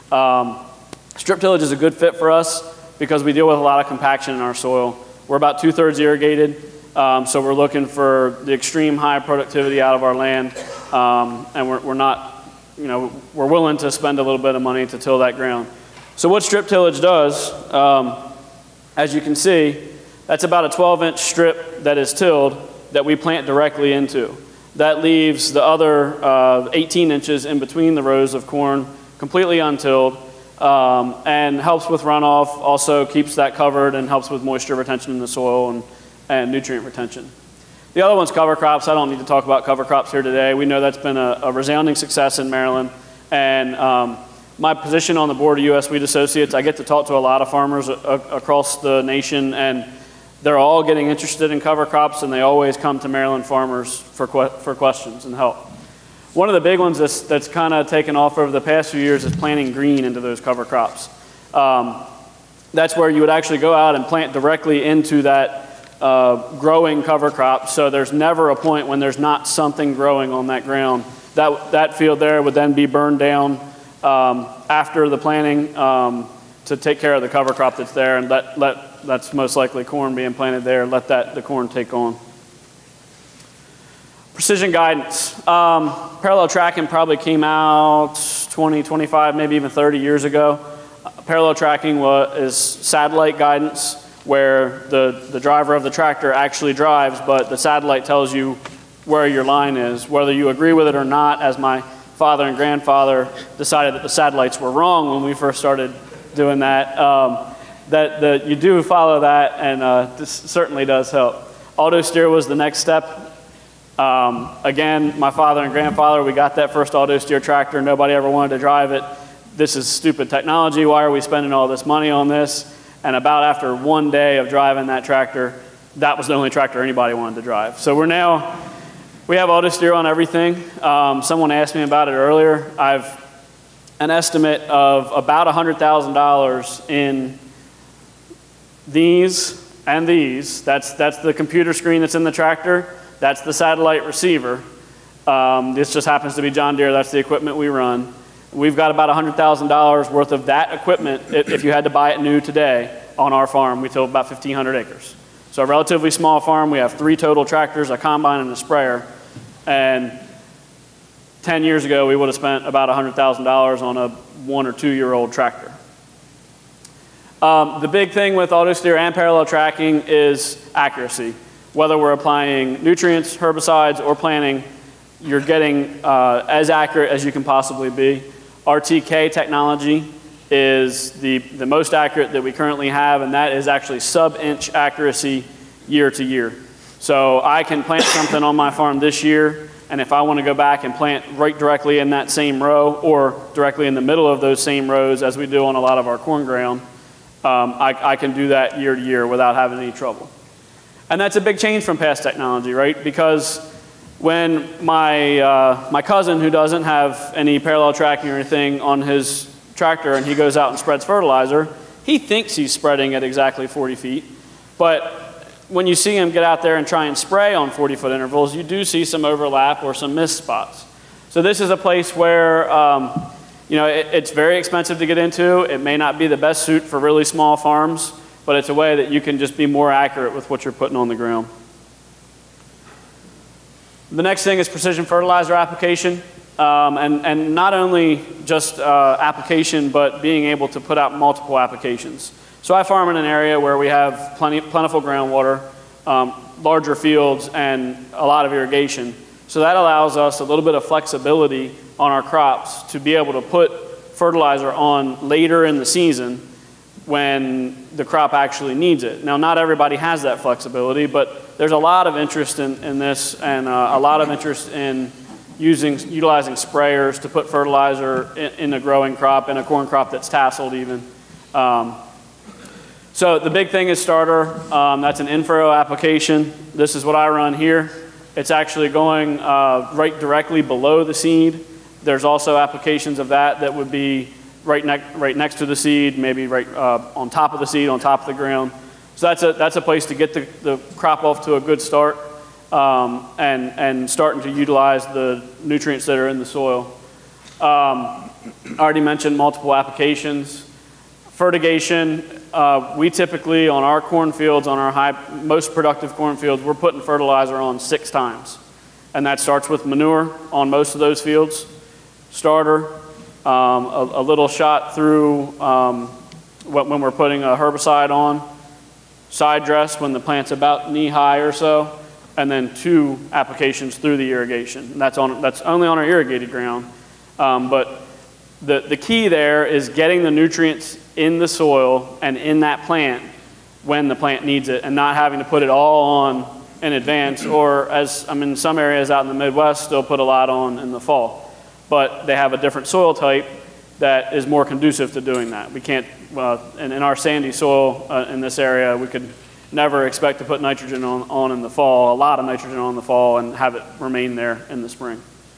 Strip tillage is a good fit for us because we deal with a lot of compaction in our soil. We're about 2/3 irrigated, so we're looking for the extreme high productivity out of our land, and we're not, you know, we're willing to spend a little bit of money to till that ground. So what strip tillage does, as you can see, that's about a 12-inch strip that is tilled that we plant directly into. That leaves the other 18 inches in between the rows of corn completely untilled, and helps with runoff, also keeps that covered and helps with moisture retention in the soil and nutrient retention. The other one's cover crops. I don't need to talk about cover crops here today. We know that's been a resounding success in Maryland, and my position on the board of U.S. Wheat Associates, I get to talk to a lot of farmers across the nation, and they're all getting interested in cover crops, and they always come to Maryland farmers for questions and help. One of the big ones that's kind of taken off over the past few years is planting green into those cover crops. That's where you would actually go out and plant directly into that growing cover crop, so there's never a point when there's not something growing on that ground. That field there would then be burned down after the planting to take care of the cover crop that's there, and that's most likely corn being planted there. Let the corn take on. Precision guidance. Parallel tracking probably came out 20, 25, maybe even 30 years ago. Parallel tracking is satellite guidance, where the driver of the tractor actually drives, but the satellite tells you where your line is. Whether you agree with it or not, as my father and grandfather decided that the satellites were wrong when we first started doing that, that you do follow that, and this certainly does help. Auto steer was the next step. Again, my father and grandfather, we got that first auto steer tractor. Nobody ever wanted to drive it. This is stupid technology. Why are we spending all this money on this? And about after one day of driving that tractor, that was the only tractor anybody wanted to drive. So we have auto steer on everything. Someone asked me about it earlier. I've an estimate of about $100,000 in these and these. That's the computer screen that's in the tractor. That's the satellite receiver. This just happens to be John Deere. That's the equipment we run. We've got about $100,000 worth of that equipment if you had to buy it new today on our farm. We till about 1,500 acres. So a relatively small farm. We have 3 total tractors, a combine, and a sprayer. And 10 years ago, we would have spent about $100,000 on a 1 or 2 year old tractor. The big thing with auto steer and parallel tracking is accuracy. Whether we're applying nutrients, herbicides, or planting, you're getting as accurate as you can possibly be. RTK technology is the most accurate that we currently have, and that is actually sub-inch accuracy year to year. So I can plant something on my farm this year, and if I want to go back and plant right directly in that same row or directly in the middle of those same rows as we do on a lot of our corn ground, I can do that year to year without having any trouble. And that's a big change from past technology, right? Because when my cousin, who doesn't have any parallel tracking or anything on his tractor, and he goes out and spreads fertilizer, he thinks he's spreading at exactly 40 feet. But when you see him get out there and try and spray on 40-foot intervals, you do see some overlap or some missed spots. So this is a place where you know, it's very expensive to get into. It may not be the best suit for really small farms, but it's a way that you can just be more accurate with what you're putting on the ground. The next thing is precision fertilizer application. And not only just application, but being able to put out multiple applications. So I farm in an area where we have plentiful groundwater, larger fields, and a lot of irrigation. So that allows us a little bit of flexibility on our crops to be able to put fertilizer on later in the season when the crop actually needs it. Now, not everybody has that flexibility, but there's a lot of interest in this, and a lot of interest in utilizing sprayers to put fertilizer in a growing crop, in a corn crop that's tasseled even. So the big thing is starter. That's an in-furrow application. This is what I run here. It's actually going right directly below the seed. There's also applications of that would be right next to the seed, maybe right on top of the seed, on top of the ground. So that's a place to get the crop off to a good start. And starting to utilize the nutrients that are in the soil. I already mentioned multiple applications. Fertigation, we typically on our cornfields, on our most productive cornfields, we're putting fertilizer on 6 times. And that starts with manure on most of those fields, starter, a little shot through when we're putting a herbicide on, side dress when the plant's about knee high or so, and then 2 applications through the irrigation. And that's only on our irrigated ground. But the key there is getting the nutrients in the soil and in that plant when the plant needs it, and not having to put it all on in advance, or as I'm in some areas out in the Midwest, still put a lot on in the fall. But they have a different soil type that is more conducive to doing that. We can't, in our sandy soil in this area, we could never expect to put nitrogen on in the fall, a lot of nitrogen on in the fall, and have it remain there in the spring.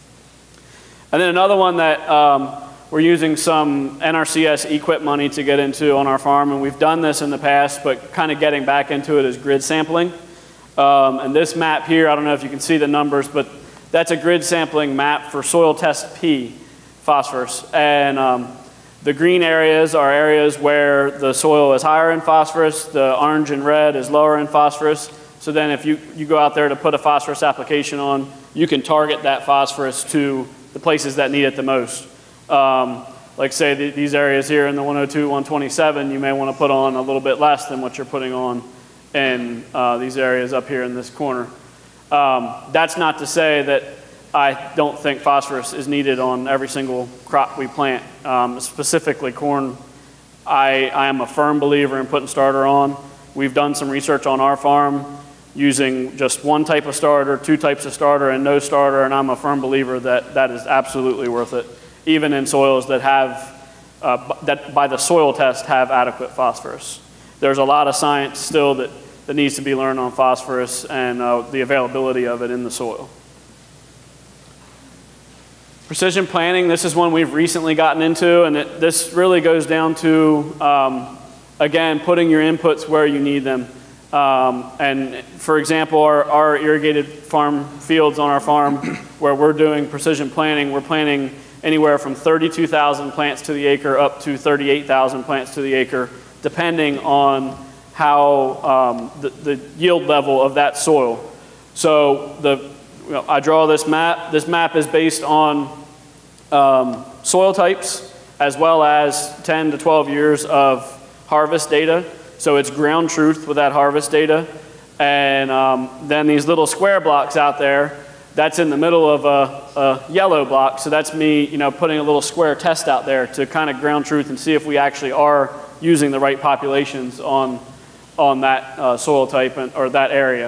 And then another one that we're using some NRCS equip money to get into on our farm, and we've done this in the past, but kind of getting back into it is grid sampling. And this map here, I don't know if you can see the numbers, but that's a grid sampling map for soil test P, phosphorus. And the green areas are areas where the soil is higher in phosphorus, the orange and red is lower in phosphorus. So then if you go out there to put a phosphorus application on, you can target that phosphorus to the places that need it the most. Like say these areas here in the 102, 127, you may want to put on a little bit less than what you're putting on in these areas up here in this corner. That's not to say that I don't think phosphorus is needed on every single crop we plant. Specifically corn, I am a firm believer in putting starter on. We've done some research on our farm using just 1 type of starter, 2 types of starter, and no starter, and I'm a firm believer that that is absolutely worth it, even in soils that have, that by the soil test have adequate phosphorus. There's a lot of science still that needs to be learned on phosphorus and the availability of it in the soil. Precision planting, this is one we've recently gotten into, and this really goes down to, again, putting your inputs where you need them. And for example, our irrigated farm fields on our farm where we're doing precision planting, we're planting anywhere from 32,000 plants to the acre up to 38,000 plants to the acre, depending on how the yield level of that soil. So I draw this map. This map is based on soil types as well as 10 to 12 years of harvest data. So it's ground truth with that harvest data. And then these little square blocks out there, that's in the middle of a yellow block. So that's me, putting a little square test out there to kind of ground truth and see if we actually are using the right populations on that soil type or that area.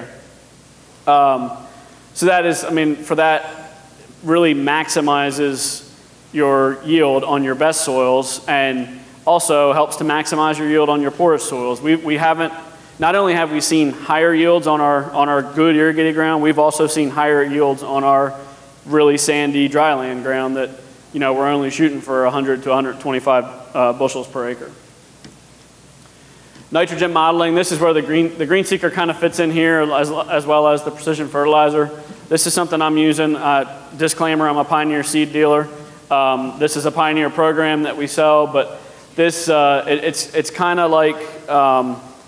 So that is, for that really maximizes your yield on your best soils and also helps to maximize your yield on your poorest soils. We haven't, not only have we seen higher yields on our good irrigated ground, we've also seen higher yields on our really sandy dryland ground that, we're only shooting for 100 to 125 bushels per acre. Nitrogen modeling, this is where the Greenseeker kind of fits in here as well as the precision fertilizer. This is something I'm using. Disclaimer, I'm a Pioneer seed dealer. This is a Pioneer program that we sell, but this, it's kind of like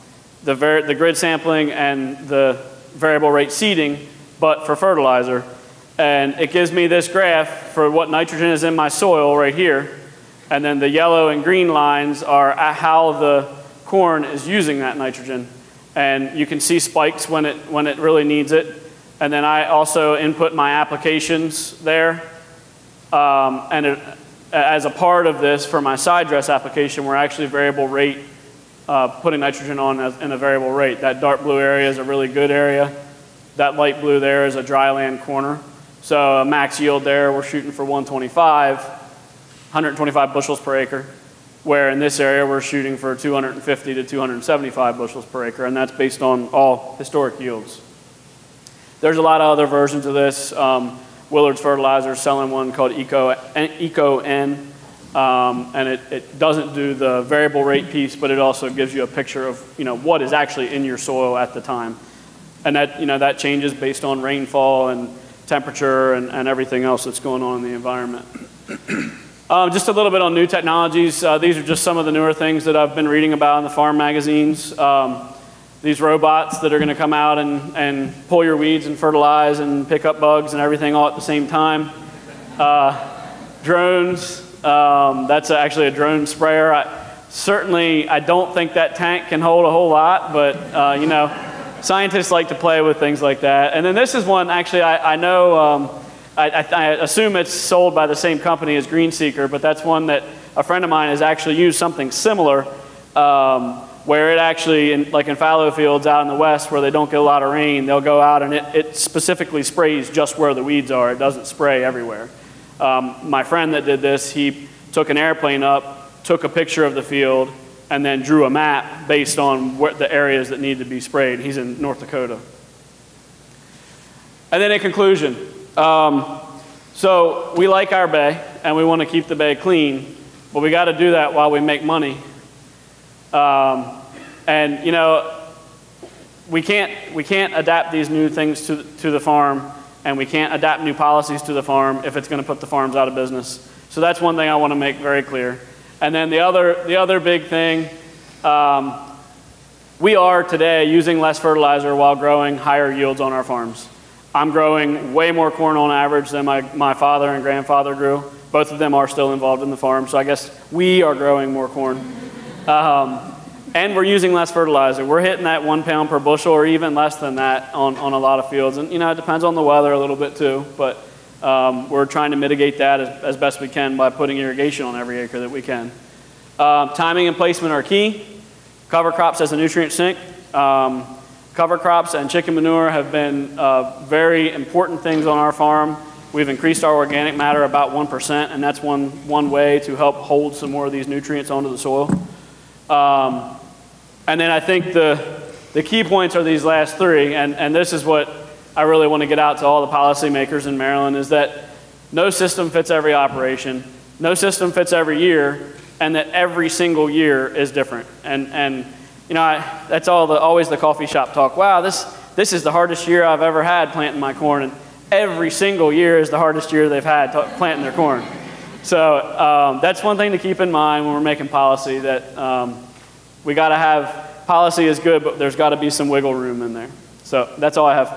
the grid sampling and the variable rate seeding, but for fertilizer. And it gives me this graph for what nitrogen is in my soil right here. And then the yellow and green lines are how the corn is using that nitrogen. And you can see spikes when it really needs it. And then I also input my applications there. As a part of this, for my side dress application, we're actually variable rate, putting nitrogen on in a variable rate. That dark blue area is a really good area. That light blue there is a dry land corner. So a max yield there, we're shooting for 125 bushels per acre, where in this area we're shooting for 250 to 275 bushels per acre, and that's based on all historic yields. There's a lot of other versions of this. Willard's Fertilizer is selling one called Eco-N, and it doesn't do the variable rate piece, but it also gives you a picture of what is actually in your soil at the time. And that changes based on rainfall and temperature and everything else that's going on in the environment. Just a little bit on new technologies. These are just some of the newer things that I've been reading about in the farm magazines. These robots that are going to come out and pull your weeds and fertilize and pick up bugs and everything all at the same time. Drones. That's actually a drone sprayer. I don't think that tank can hold a whole lot, but scientists like to play with things like that. And then this is one, actually, I know, I assume it's sold by the same company as Greenseeker, but that's one that a friend of mine has actually used something similar, where it actually, like in fallow fields out in the west where they don't get a lot of rain, they'll go out and it specifically sprays just where the weeds are. It doesn't spray everywhere. My friend that did this, he took an airplane up, took a picture of the field, and then drew a map based on the areas that need to be sprayed. He's in North Dakota. And then in conclusion, so we like our bay and we want to keep the bay clean, but we got to do that while we make money. And we can't adapt these new things to the farm, and we can't adapt new policies to the farm if it's going to put the farms out of business. So that's one thing I want to make very clear. And then the other big thing, we are today using less fertilizer while growing higher yields on our farms. I'm growing way more corn on average than my father and grandfather grew. Both of them are still involved in the farm, so I guess we are growing more corn. And we're using less fertilizer. We're hitting that 1 pound per bushel or even less than that on a lot of fields. And it depends on the weather a little bit too, but we're trying to mitigate that as best we can by putting irrigation on every acre that we can. Timing and placement are key. Cover crops as a nutrient sink. Cover crops and chicken manure have been very important things on our farm. We've increased our organic matter about 1%, and that's one way to help hold some more of these nutrients onto the soil. And then I think the key points are these last three, and this is what I really want to get out to all the policymakers in Maryland, is that no system fits every operation, no system fits every year, and that every single year is different. And that's always the coffee shop talk. Wow, this is the hardest year I've ever had planting my corn, and every single year is the hardest year they've had planting their corn. So that's one thing to keep in mind when we're making policy, that we got to have, policy is good, but there's got to be some wiggle room in there. So that's all I have.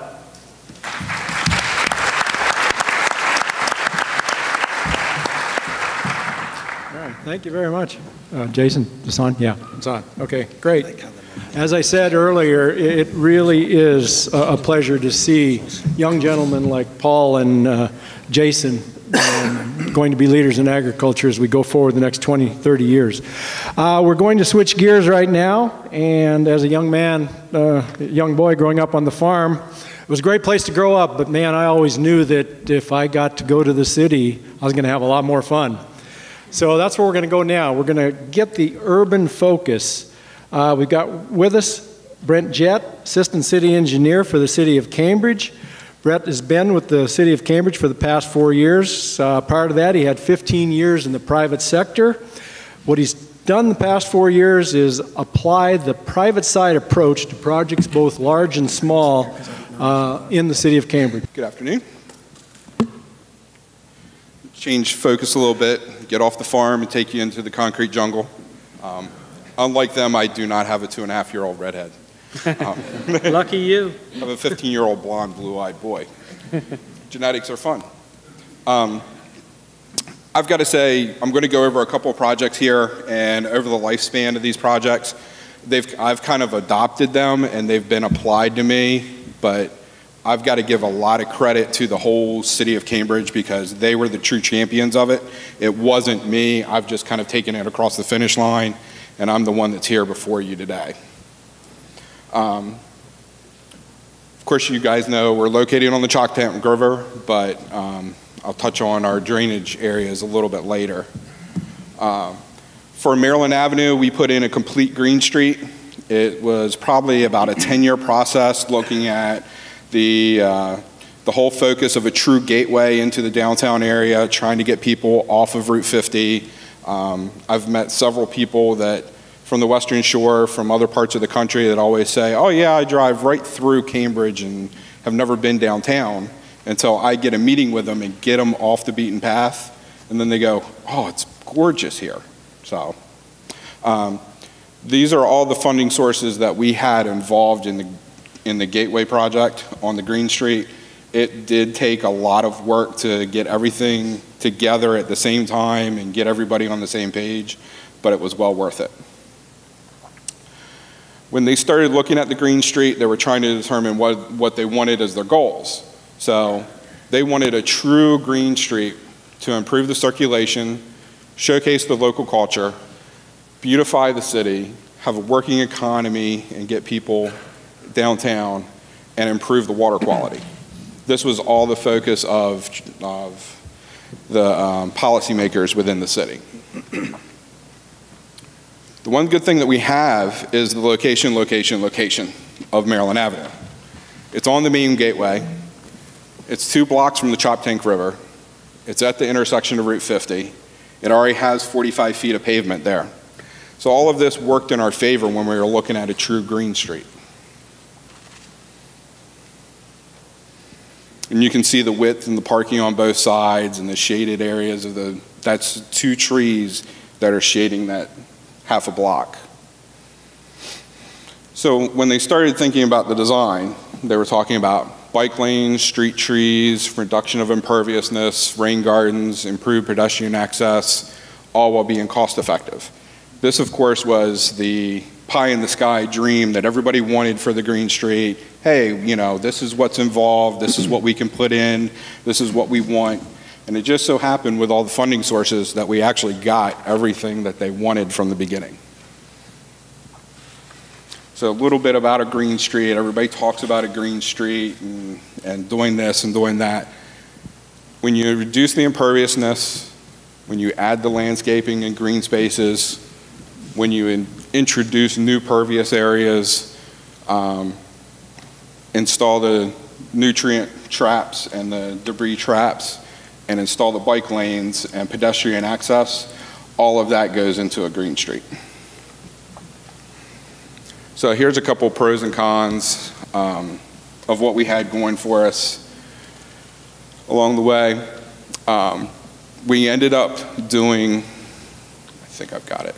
All right, thank you very much. Jason, it's on? Yeah, it's on. Okay, great. As I said earlier, it really is a pleasure to see young gentlemen like Paul and Jason going to be leaders in agriculture as we go forward the next 20, 30 years. We're going to switch gears right now, and as a young man, young boy growing up on the farm, it was a great place to grow up, but man, I always knew that if I got to go to the city, I was going to have a lot more fun. So that's where we're going to go now. We're going to get the urban focus. We've got with us Brent Jett, Assistant City Engineer for the City of Cambridge. Brent has been with the City of Cambridge for the past 4 years. Prior to that, he had 15 years in the private sector. What he's done the past 4 years is apply the private side approach to projects both large and small in the City of Cambridge. Good afternoon. Change focus a little bit, get off the farm and take you into the concrete jungle. Unlike them, I do not have a 2.5-year-old redhead. Lucky you. I have a 15-year-old blonde, blue-eyed boy. genetics are fun. I've got to say, I'm going to go over a couple of projects here, and over the lifespan of these projects, I've kind of adopted them and they've been applied to me, but I've got to give a lot of credit to the whole city of Cambridge because they were the true champions of it. It wasn't me. I've just kind of taken it across the finish line, and I'm the one that's here before you today. Of course, you guys know we're located on the Choptank River, but I'll touch on our drainage areas a little bit later. For Maryland Avenue, we put in a complete green street. It was probably about a 10-year process looking at the whole focus of a true gateway into the downtown area, trying to get people off of Route 50. I've met several people that from the Western Shore, from other parts of the country that always say, oh yeah, I drive right through Cambridge and have never been downtown, until I get a meeting with them and get them off the beaten path, and then they go, oh, it's gorgeous here. So these are all the funding sources that we had involved in the Gateway project on the Green Street. It did take a lot of work to get everything together at the same time and get everybody on the same page, but it was well worth it. When they started looking at the Green Street, they were trying to determine what they wanted as their goals. So they wanted a true Green Street to improve the circulation, showcase the local culture, beautify the city, have a working economy, and get people downtown, and improve the water quality. This was all the focus of the policymakers within the city. The one good thing that we have is the location of Maryland Avenue. It's on the main gateway. It's 2 blocks from the Choptank River. It's at the intersection of Route 50. It already has 45 feet of pavement there. So all of this worked in our favor when we were looking at a true Green Street. And you can see the width and the parking on both sides and the shaded areas of that's 2 trees that are shading that half a block. So when they started thinking about the design, they were talking about bike lanes, street trees, reduction of imperviousness, rain gardens, improved pedestrian access, all while being cost effective. This, of course, was the pie in the sky dream that everybody wanted for the Green Street. Hey, you know, this is what's involved, this is what we can put in, this is what we want. And it just so happened with all the funding sources that we actually got everything that they wanted from the beginning. So a little bit about a Green Street. Everybody talks about a Green Street and doing this and doing that. When you reduce the imperviousness, when you add the landscaping and green spaces, when you introduce new pervious areas, install the nutrient traps and the debris traps, and install the bike lanes and pedestrian access, all of that goes into a Green Street. So here's a couple pros and cons of what we had going for us along the way. We ended up doing, I think I've got it.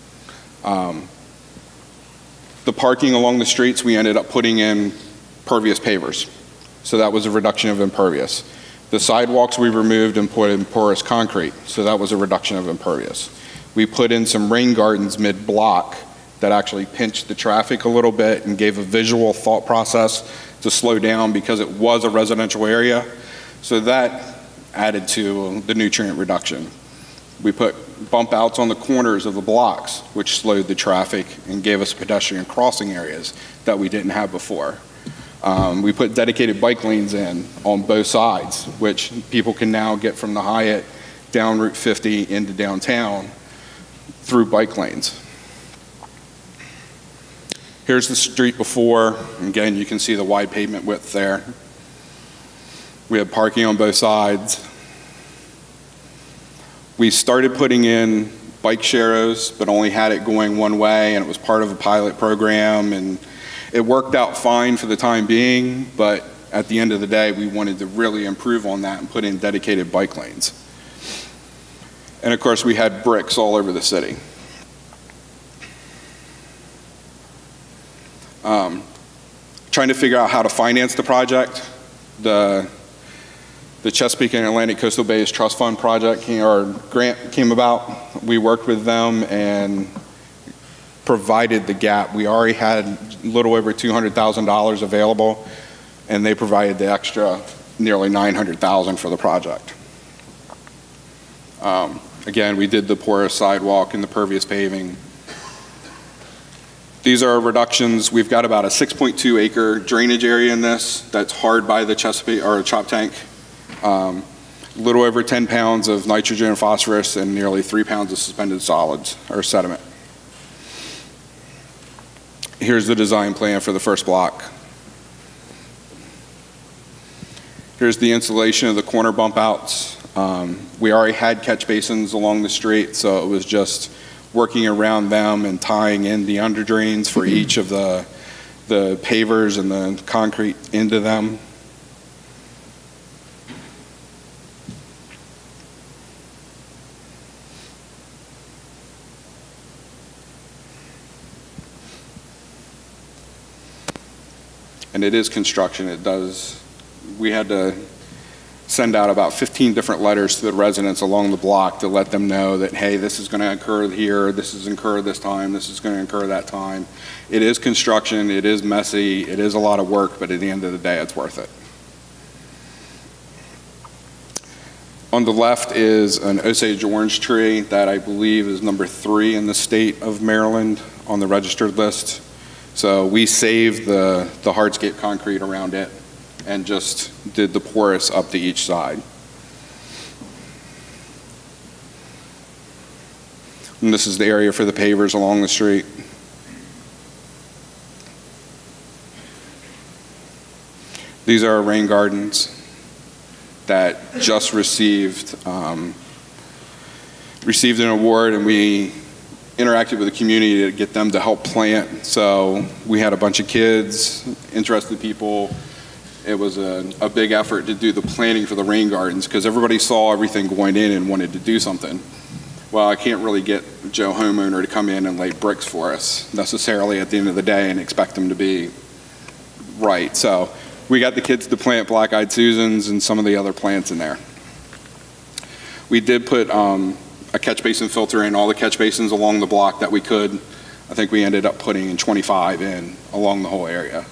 The parking along the streets, we ended up putting in pervious pavers. So that was a reduction of impervious. The sidewalks we removed and put in porous concrete, so that was a reduction of impervious. We put in some rain gardens mid-block that actually pinched the traffic a little bit and gave a visual thought process to slow down because it was a residential area. So that added to the nutrient reduction. We put bump outs on the corners of the blocks, which slowed the traffic and gave us pedestrian crossing areas that we didn't have before. We put dedicated bike lanes in on both sides, which people can now get from the Hyatt down Route 50 into downtown through bike lanes. Here's the street before. Again, you can see the wide pavement width there. We had parking on both sides. We started putting in bike sharrows, but only had it going one way, and it was part of a pilot program, and it worked out fine for the time being, but at the end of the day, we wanted to really improve on that and put in dedicated bike lanes. And of course, we had bricks all over the city. Trying to figure out how to finance the project. the Chesapeake and Atlantic Coastal Bays Trust Fund project grant came about. We worked with them and provided the gap. We already had a little over $200,000 available, and they provided the extra nearly $900,000 for the project. Again, we did the porous sidewalk and the pervious paving. These are reductions. We've got about a 6.2 acre drainage area in this that's hard by the Chesapeake or Choptank. A little over 10 pounds of nitrogen and phosphorus and nearly 3 pounds of suspended solids or sediment. Here's the design plan for the first block. Here's the installation of the corner bump outs. We already had catch basins along the street, so it was just working around them and tying in the under drains for each of the pavers and the concrete into them. And it is construction. We had to send out about 15 different letters to the residents along the block to let them know that, hey, this is going to occur here, this is incur this time, this is going to incur that time. It is construction, it is messy, it is a lot of work, but at the end of the day, it's worth it. On the left is an Osage orange tree that I believe is number 3 in the state of Maryland on the registered list. So we saved the hardscape concrete around it and just did the porous up to each side. And this is the area for the pavers along the street. These are our rain gardens that just received an award, and we interacted with the community to get them to help plant. So we had a bunch of kids, interested people. It was a big effort to do the planning for the rain gardens because everybody saw everything going in and wanted to do something. Well, I can't really get Joe homeowner to come in and lay bricks for us necessarily at the end of the day and expect them to be right. So we got the kids to plant black-eyed Susans and some of the other plants in there. We did put a catch basin filter in all the catch basins along the block that we could. I think we ended up putting 25 in along the whole area.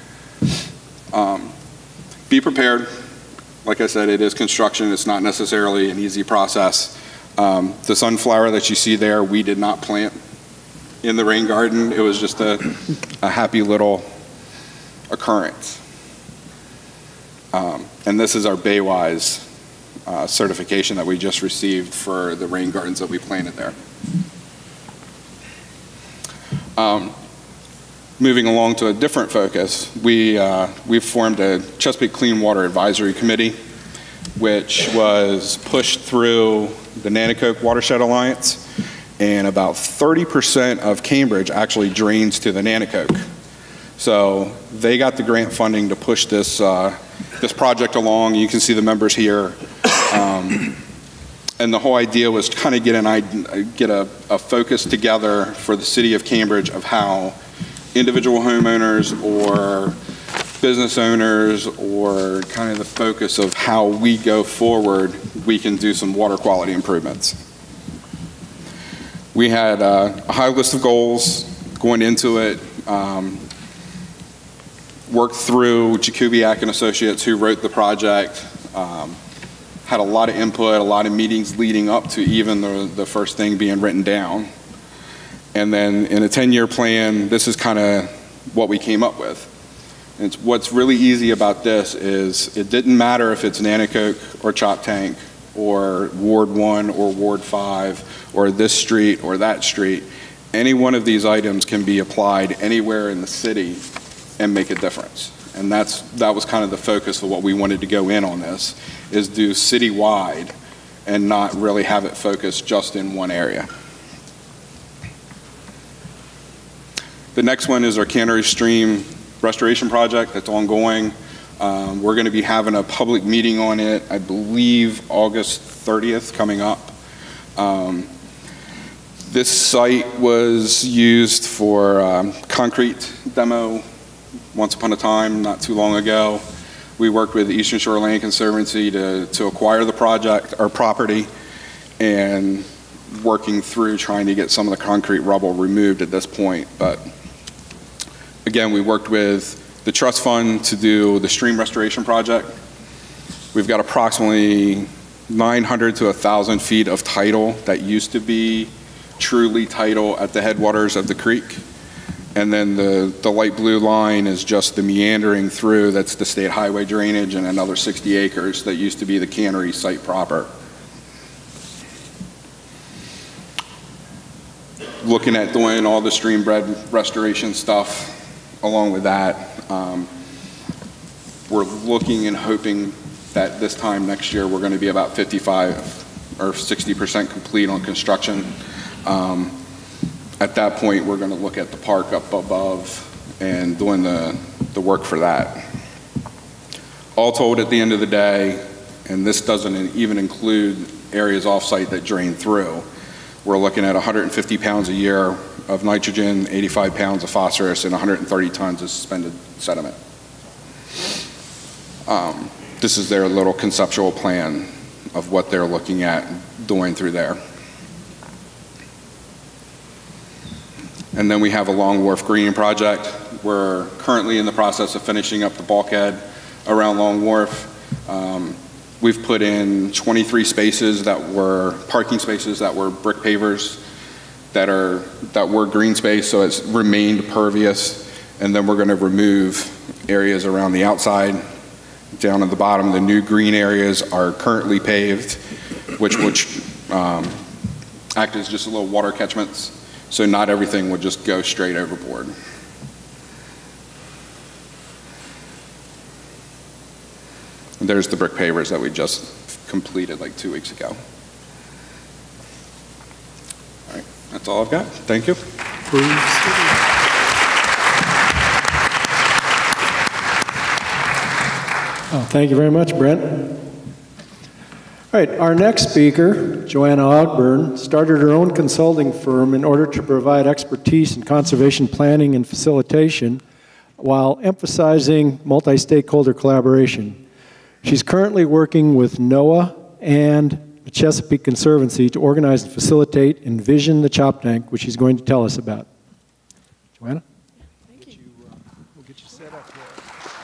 Be prepared. Like I said, it is construction. It's not necessarily an easy process. The sunflower that you see there, we did not plant in the rain garden. It was just a happy little occurrence. And this is our Baywise certification that we just received for the rain gardens that we planted there. Moving along to a different focus, we've formed a Chesapeake Clean Water Advisory Committee, which was pushed through the Nanticoke Watershed Alliance, and about 30% of Cambridge actually drains to the Nanticoke. So they got the grant funding to push this project along. You can see the members here. And the whole idea was to kind of get a focus together for the city of Cambridge of how individual homeowners or business owners, or kind of the focus of how we go forward, we can do some water quality improvements. We had a high list of goals going into it. Worked through Jakubiak and Associates, who wrote the project. Had a lot of input, a lot of meetings leading up to even the first thing being written down. And then in a 10-year plan, this is kind of what we came up with. And what's really easy about this is it didn't matter if it's Nanticoke or Choptank or Ward 1 or Ward 5 or this street or that street. Any one of these items can be applied anywhere in the city and make a difference. And that was kind of the focus of what we wanted to go in on this, is do citywide and not really have it focused just in one area. The next one is our Cannery Stream restoration project that's ongoing. We're going to be having a public meeting on it, I believe August 30th coming up. This site was used for concrete demo once upon a time, not too long ago. We worked with Eastern Shore Land Conservancy to acquire the project, or property, and working through trying to get some of the concrete rubble removed at this point. But again, we worked with the trust fund to do the stream restoration project. We've got approximately 900 to 1,000 feet of tidal that used to be truly tidal at the headwaters of the creek. And then the light blue line is just the meandering through, that's the state highway drainage, and another 60 acres that used to be the cannery site proper. Looking at doing all the stream bed restoration stuff along with that. We're looking and hoping that this time next year we're going to be about 55 or 60% complete on construction. At that point, we're going to look at the park up above and doing the work for that. All told, at the end of the day, and this doesn't even include areas off-site that drain through, we're looking at 150 pounds a year of nitrogen, 85 pounds of phosphorus, and 130 tons of suspended sediment. This is their little conceptual plan of what they're looking at doing through there. And then we have a Long Wharf greening project. We're currently in the process of finishing up the bulkhead around Long Wharf. We've put in 23 spaces that were parking spaces that were brick pavers that were green space, so it's remained pervious. And then we're going to remove areas around the outside. Down at the bottom, the new green areas are currently paved, which act as just a little water catchments. So not everything would just go straight overboard. And there's the brick pavers that we just completed like 2 weeks ago. All right, that's all I've got. Thank you. Oh, thank you very much, Brent. All right, our next speaker, Joanna Ogburn, started her own consulting firm in order to provide expertise in conservation planning and facilitation while emphasizing multi-stakeholder collaboration. She's currently working with NOAA and the Chesapeake Conservancy to organize and facilitate Envision the Choptank, which she's going to tell us about. Joanna? Thank you. We'll get you set up here.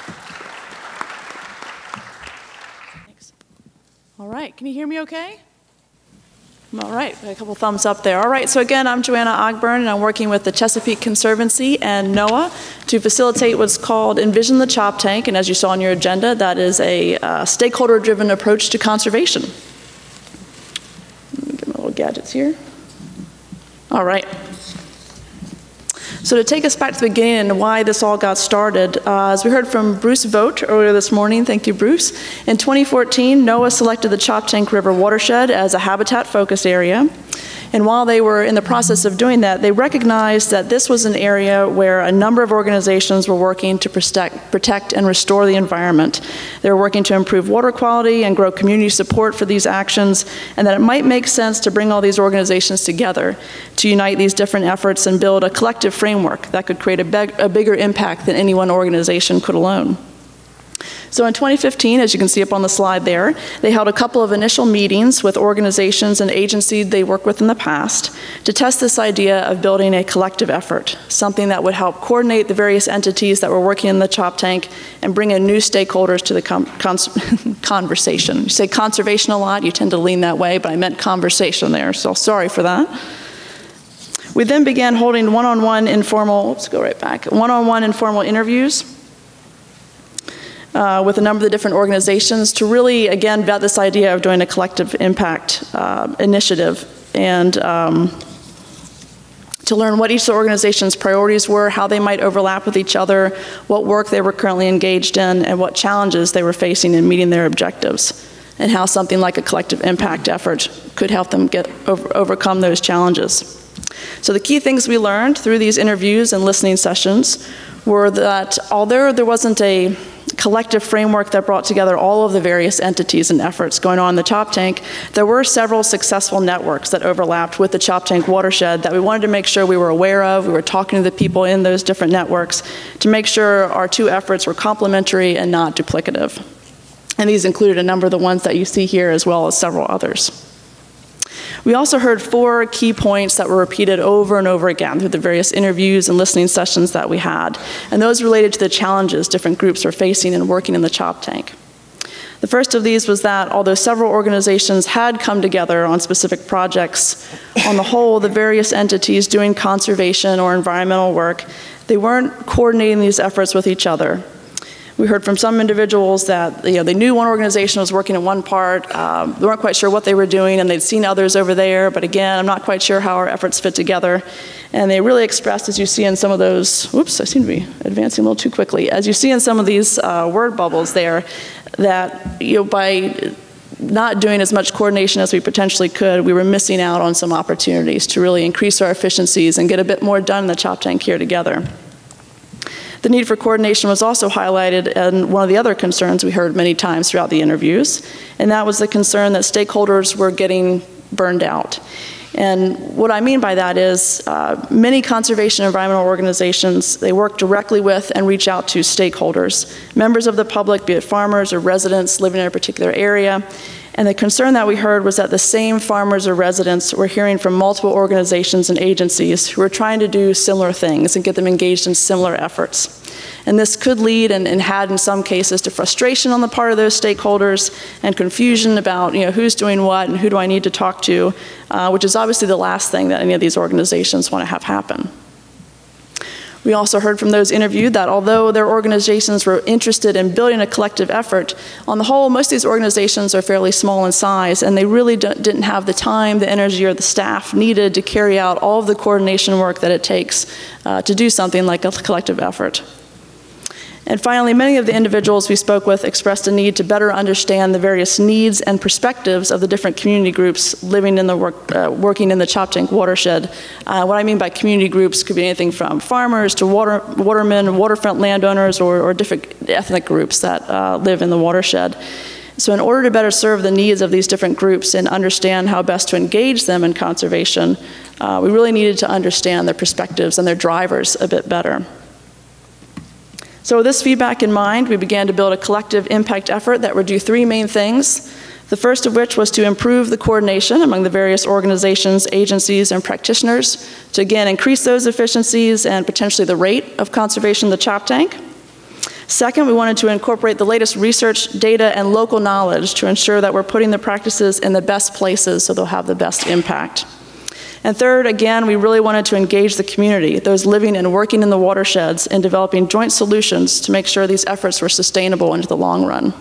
All right, can you hear me okay? All right, a couple thumbs up there. All right, so again, I'm Joanna Ogburn, and I'm working with the Chesapeake Conservancy and NOAA to facilitate what's called Envision the Choptank, and as you saw on your agenda, that is a stakeholder-driven approach to conservation. Let me get my little gadgets here. All right. So to take us back to the beginning and why this all got started, as we heard from Bruce Vogt earlier this morning, thank you, Bruce. In 2014, NOAA selected the Choptank River watershed as a habitat-focused area. And while they were in the process of doing that, they recognized that this was an area where a number of organizations were working to protect and restore the environment. They were working to improve water quality and grow community support for these actions, and that it might make sense to bring all these organizations together to unite these different efforts and build a collective framework that could create a bigger impact than any one organization could alone. So in 2015, as you can see up on the slide there, they held a couple of initial meetings with organizations and agencies they worked with in the past to test this idea of building a collective effort, something that would help coordinate the various entities that were working in the Choptank and bring in new stakeholders to the conversation. You say conservation a lot, you tend to lean that way, but I meant conversation there, so sorry for that. We then began holding one-on-one informal, let's go right back, one-on-one informal interviews with a number of the different organizations to really, again, vet this idea of doing a collective impact initiative and to learn what each of the organization's priorities were, how they might overlap with each other, what work they were currently engaged in, and what challenges they were facing in meeting their objectives, and how something like a collective impact effort could help them overcome those challenges. So the key things we learned through these interviews and listening sessions were that although there wasn't a collective framework that brought together all of the various entities and efforts going on in the Choptank, there were several successful networks that overlapped with the Choptank watershed that we wanted to make sure we were aware of. We were talking to the people in those different networks to make sure our two efforts were complementary and not duplicative. And these included a number of the ones that you see here, as well as several others. We also heard 4 key points that were repeated over and over again through the various interviews and listening sessions that we had. And those related to the challenges different groups are facing in working in the Choptank. The first of these was that although several organizations had come together on specific projects, on the whole, the various entities doing conservation or environmental work, they weren't coordinating these efforts with each other. We heard from some individuals that they knew one organization was working in one part, they weren't quite sure what they were doing, and they'd seen others over there, but again, I'm not quite sure how our efforts fit together. And they really expressed, as you see in some of those, whoops, I seem to be advancing a little too quickly, as you see in some of these word bubbles there, that by not doing as much coordination as we potentially could, we were missing out on some opportunities to really increase our efficiencies and get a bit more done in the Choptank here together. The need for coordination was also highlighted in one of the other concerns we heard many times throughout the interviews, and that was the concern that stakeholders were getting burned out. And what I mean by that is many conservation environmental organizations, they work directly with and reach out to stakeholders, members of the public, be it farmers or residents living in a particular area. And the concern that we heard was that the same farmers or residents were hearing from multiple organizations and agencies who were trying to do similar things and get them engaged in similar efforts. And this could lead, and had in some cases, to frustration on the part of those stakeholders and confusion about who's doing what and who do I need to talk to, which is obviously the last thing that any of these organizations want to have happen. We also heard from those interviewed that although their organizations were interested in building a collective effort, on the whole, most of these organizations are fairly small in size, and they really didn't have the time, the energy, or the staff needed to carry out all of the coordination work that it takes to do something like a collective effort. And finally, many of the individuals we spoke with expressed a need to better understand the various needs and perspectives of the different community groups living in the working in the Choptank watershed. What I mean by community groups could be anything from farmers to watermen, waterfront landowners, or different ethnic groups that live in the watershed. So in order to better serve the needs of these different groups and understand how best to engage them in conservation, we really needed to understand their perspectives and their drivers a bit better. So with this feedback in mind, we began to build a collective impact effort that would do 3 main things. The first of which was to improve the coordination among the various organizations, agencies, and practitioners to again increase those efficiencies and potentially the rate of conservation of the Choptank. Second, we wanted to incorporate the latest research, data, and local knowledge to ensure that we're putting the practices in the best places so they'll have the best impact. And third, again, we really wanted to engage the community, those living and working in the watersheds, in developing joint solutions to make sure these efforts were sustainable into the long run.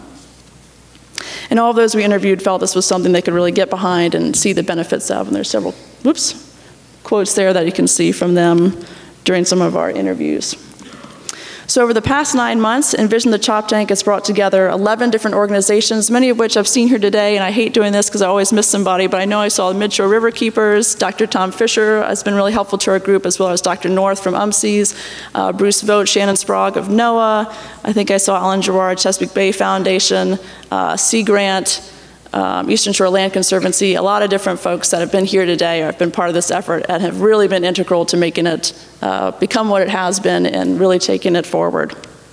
And all of those we interviewed felt this was something they could really get behind and see the benefits of. And there's several quotes there that you can see from them during some of our interviews. So over the past 9 months, Envision the Choptank has brought together 11 different organizations, many of which I've seen here today, and I hate doing this because I always miss somebody, but I know I saw the Midshore Riverkeepers, Dr. Tom Fisher has been really helpful to our group, as well as Dr. North from UMCES, Bruce Vogt, Shannon Sprague of NOAA, I think I saw Alan Gerard, Chesapeake Bay Foundation, Sea Grant, Eastern Shore Land Conservancy, a lot of different folks that have been here today or have been part of this effort and have really been integral to making it become what it has been and really taking it forward.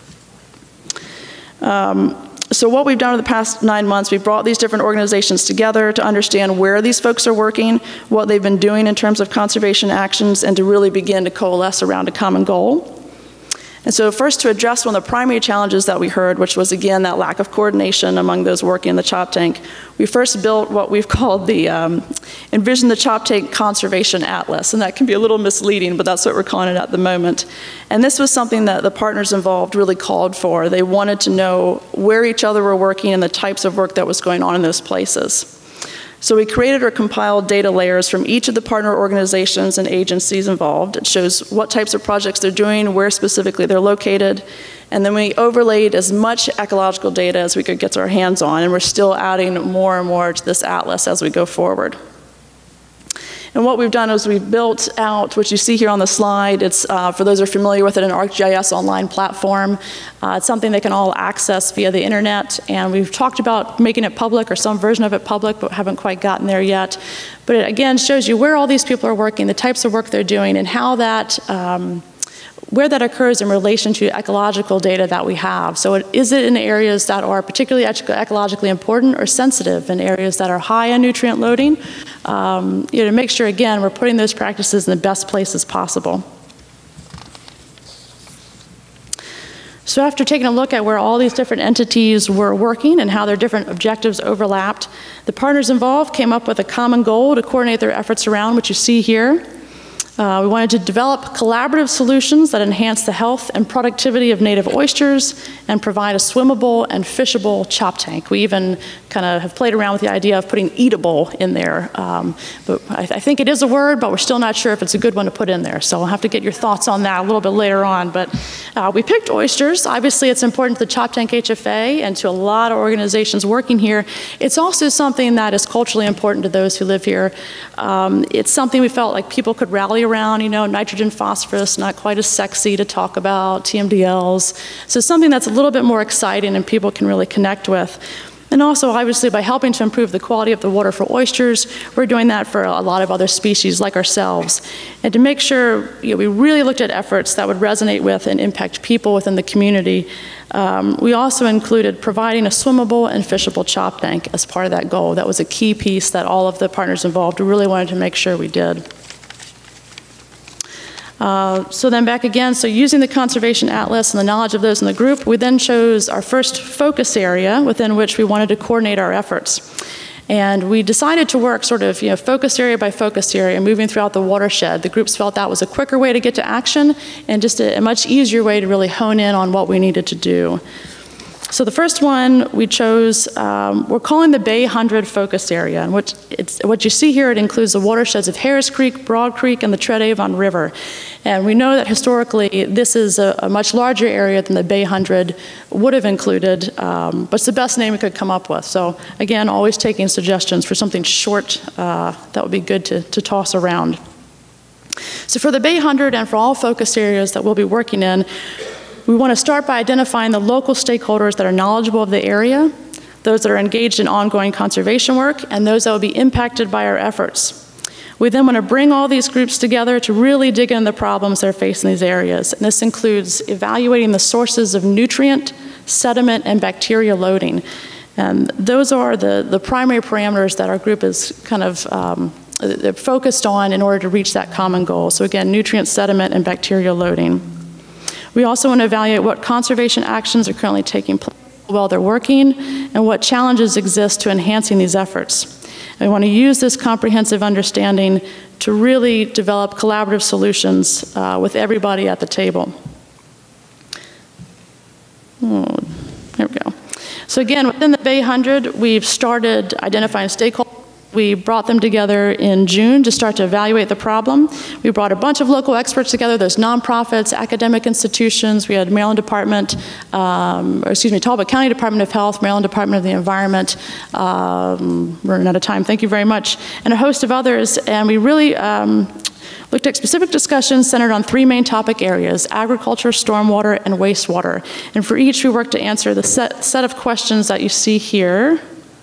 So what we've done in the past 9 months, we've brought these different organizations together to understand where these folks are working, what they've been doing in terms of conservation actions, and to really begin to coalesce around a common goal. And so first, to address one of the primary challenges that we heard, which was again that lack of coordination among those working in the Choptank, we first built what we've called the Envision the Choptank Conservation Atlas. And that can be a little misleading, but that's what we're calling it at the moment. And this was something that the partners involved really called for. They wanted to know where each other were working and the types of work that was going on in those places. So we created or compiled data layers from each of the partner organizations and agencies involved. It shows what types of projects they're doing, where specifically they're located, and then we overlaid as much ecological data as we could get our hands on, and we're still adding more and more to this atlas as we go forward. And what we've done is we've built out what you see here on the slide. It's, for those who are familiar with it, an ArcGIS online platform. It's something they can all access via the internet, and we've talked about making it public or some version of it public, but haven't quite gotten there yet. But it again shows you where all these people are working, the types of work they're doing, and how that, where that occurs in relation to ecological data that we have. So is it in areas that are particularly ecologically important or sensitive, in areas that are high on nutrient loading? To make sure, again, we're putting those practices in the best places possible. So after taking a look at where all these different entities were working and how their different objectives overlapped, the partners involved came up with a common goal to coordinate their efforts around, which you see here. We wanted to develop collaborative solutions that enhance the health and productivity of native oysters and provide a swimmable and fishable Choptank. We even kind of have played around with the idea of putting eatable in there. But I think it is a word, but we're still not sure if it's a good one to put in there. So I'll have to get your thoughts on that a little bit later on. But we picked oysters. Obviously, it's important to the Choptank HFA and to a lot of organizations working here. It's also something that is culturally important to those who live here. It's something we felt like people could rally around, nitrogen, phosphorus, not quite as sexy to talk about, TMDLs. So something that's a little bit more exciting and people can really connect with. And also, obviously, by helping to improve the quality of the water for oysters, we're doing that for a lot of other species like ourselves. And to make sure we really looked at efforts that would resonate with and impact people within the community, we also included providing a swimmable and fishable Choptank as part of that goal. That was a key piece that all of the partners involved really wanted to make sure we did. So then back again, so using the Conservation Atlas and the knowledge of those in the group, we then chose our first focus area within which we wanted to coordinate our efforts. And we decided to work sort of focus area by focus area, moving throughout the watershed. The groups felt that was a quicker way to get to action and just a much easier way to really hone in on what we needed to do. So the first one we chose, we're calling the Bay 100 focus area. And what you see here, it includes the watersheds of Harris Creek, Broad Creek, and the Tredeavon River. And we know that historically this is a much larger area than the Bay 100 would have included, but it's the best name we could come up with. So again, always taking suggestions for something short that would be good to toss around. So for the Bay 100 and for all focus areas that we'll be working in, we want to start by identifying the local stakeholders that are knowledgeable of the area, those that are engaged in ongoing conservation work, and those that will be impacted by our efforts. We then want to bring all these groups together to really dig into the problems they're facing in these areas. And this includes evaluating the sources of nutrient, sediment, and bacteria loading. And those are the primary parameters that our group is kind of they're focused on in order to reach that common goal. So again, nutrient, sediment, and bacteria loading. We also want to evaluate what conservation actions are currently taking place while they're working and what challenges exist to enhancing these efforts. And we want to use this comprehensive understanding to really develop collaborative solutions with everybody at the table. There we go. So again, within the Bay 100, we've started identifying stakeholders. We brought them together in June to start to evaluate the problem. We brought a bunch of local experts together. There's nonprofits, academic institutions. We had Maryland Talbot County Department of Health, Maryland Department of the Environment. We're running out of time. Thank you very much. And a host of others. And we really looked at specific discussions centered on three main topic areas: agriculture, stormwater, and wastewater. And for each, we worked to answer the set of questions that you see here.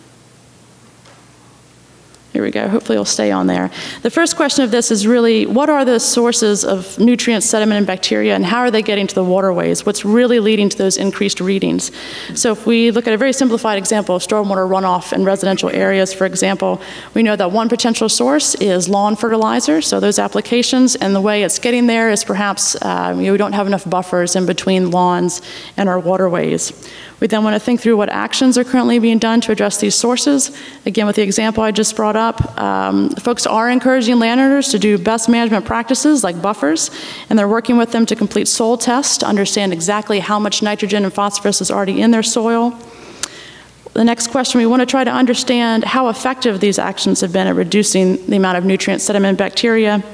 Here we go. Hopefully it'll stay on there. The first question of this is really, what are the sources of nutrients, sediment, and bacteria, and how are they getting to the waterways? What's really leading to those increased readings? So if we look at a very simplified example of stormwater runoff in residential areas, for example, we know that one potential source is lawn fertilizer. So those applications, and the way it's getting there is perhaps we don't have enough buffers in between lawns and our waterways. We then want to think through what actions are currently being done to address these sources. Again, with the example I just brought up, folks are encouraging landowners to do best management practices like buffers, and they're working with them to complete soil tests to understand exactly how much nitrogen and phosphorus is already in their soil. The next question, we want to try to understand how effective these actions have been at reducing the amount of nutrients, sediment, and bacteria.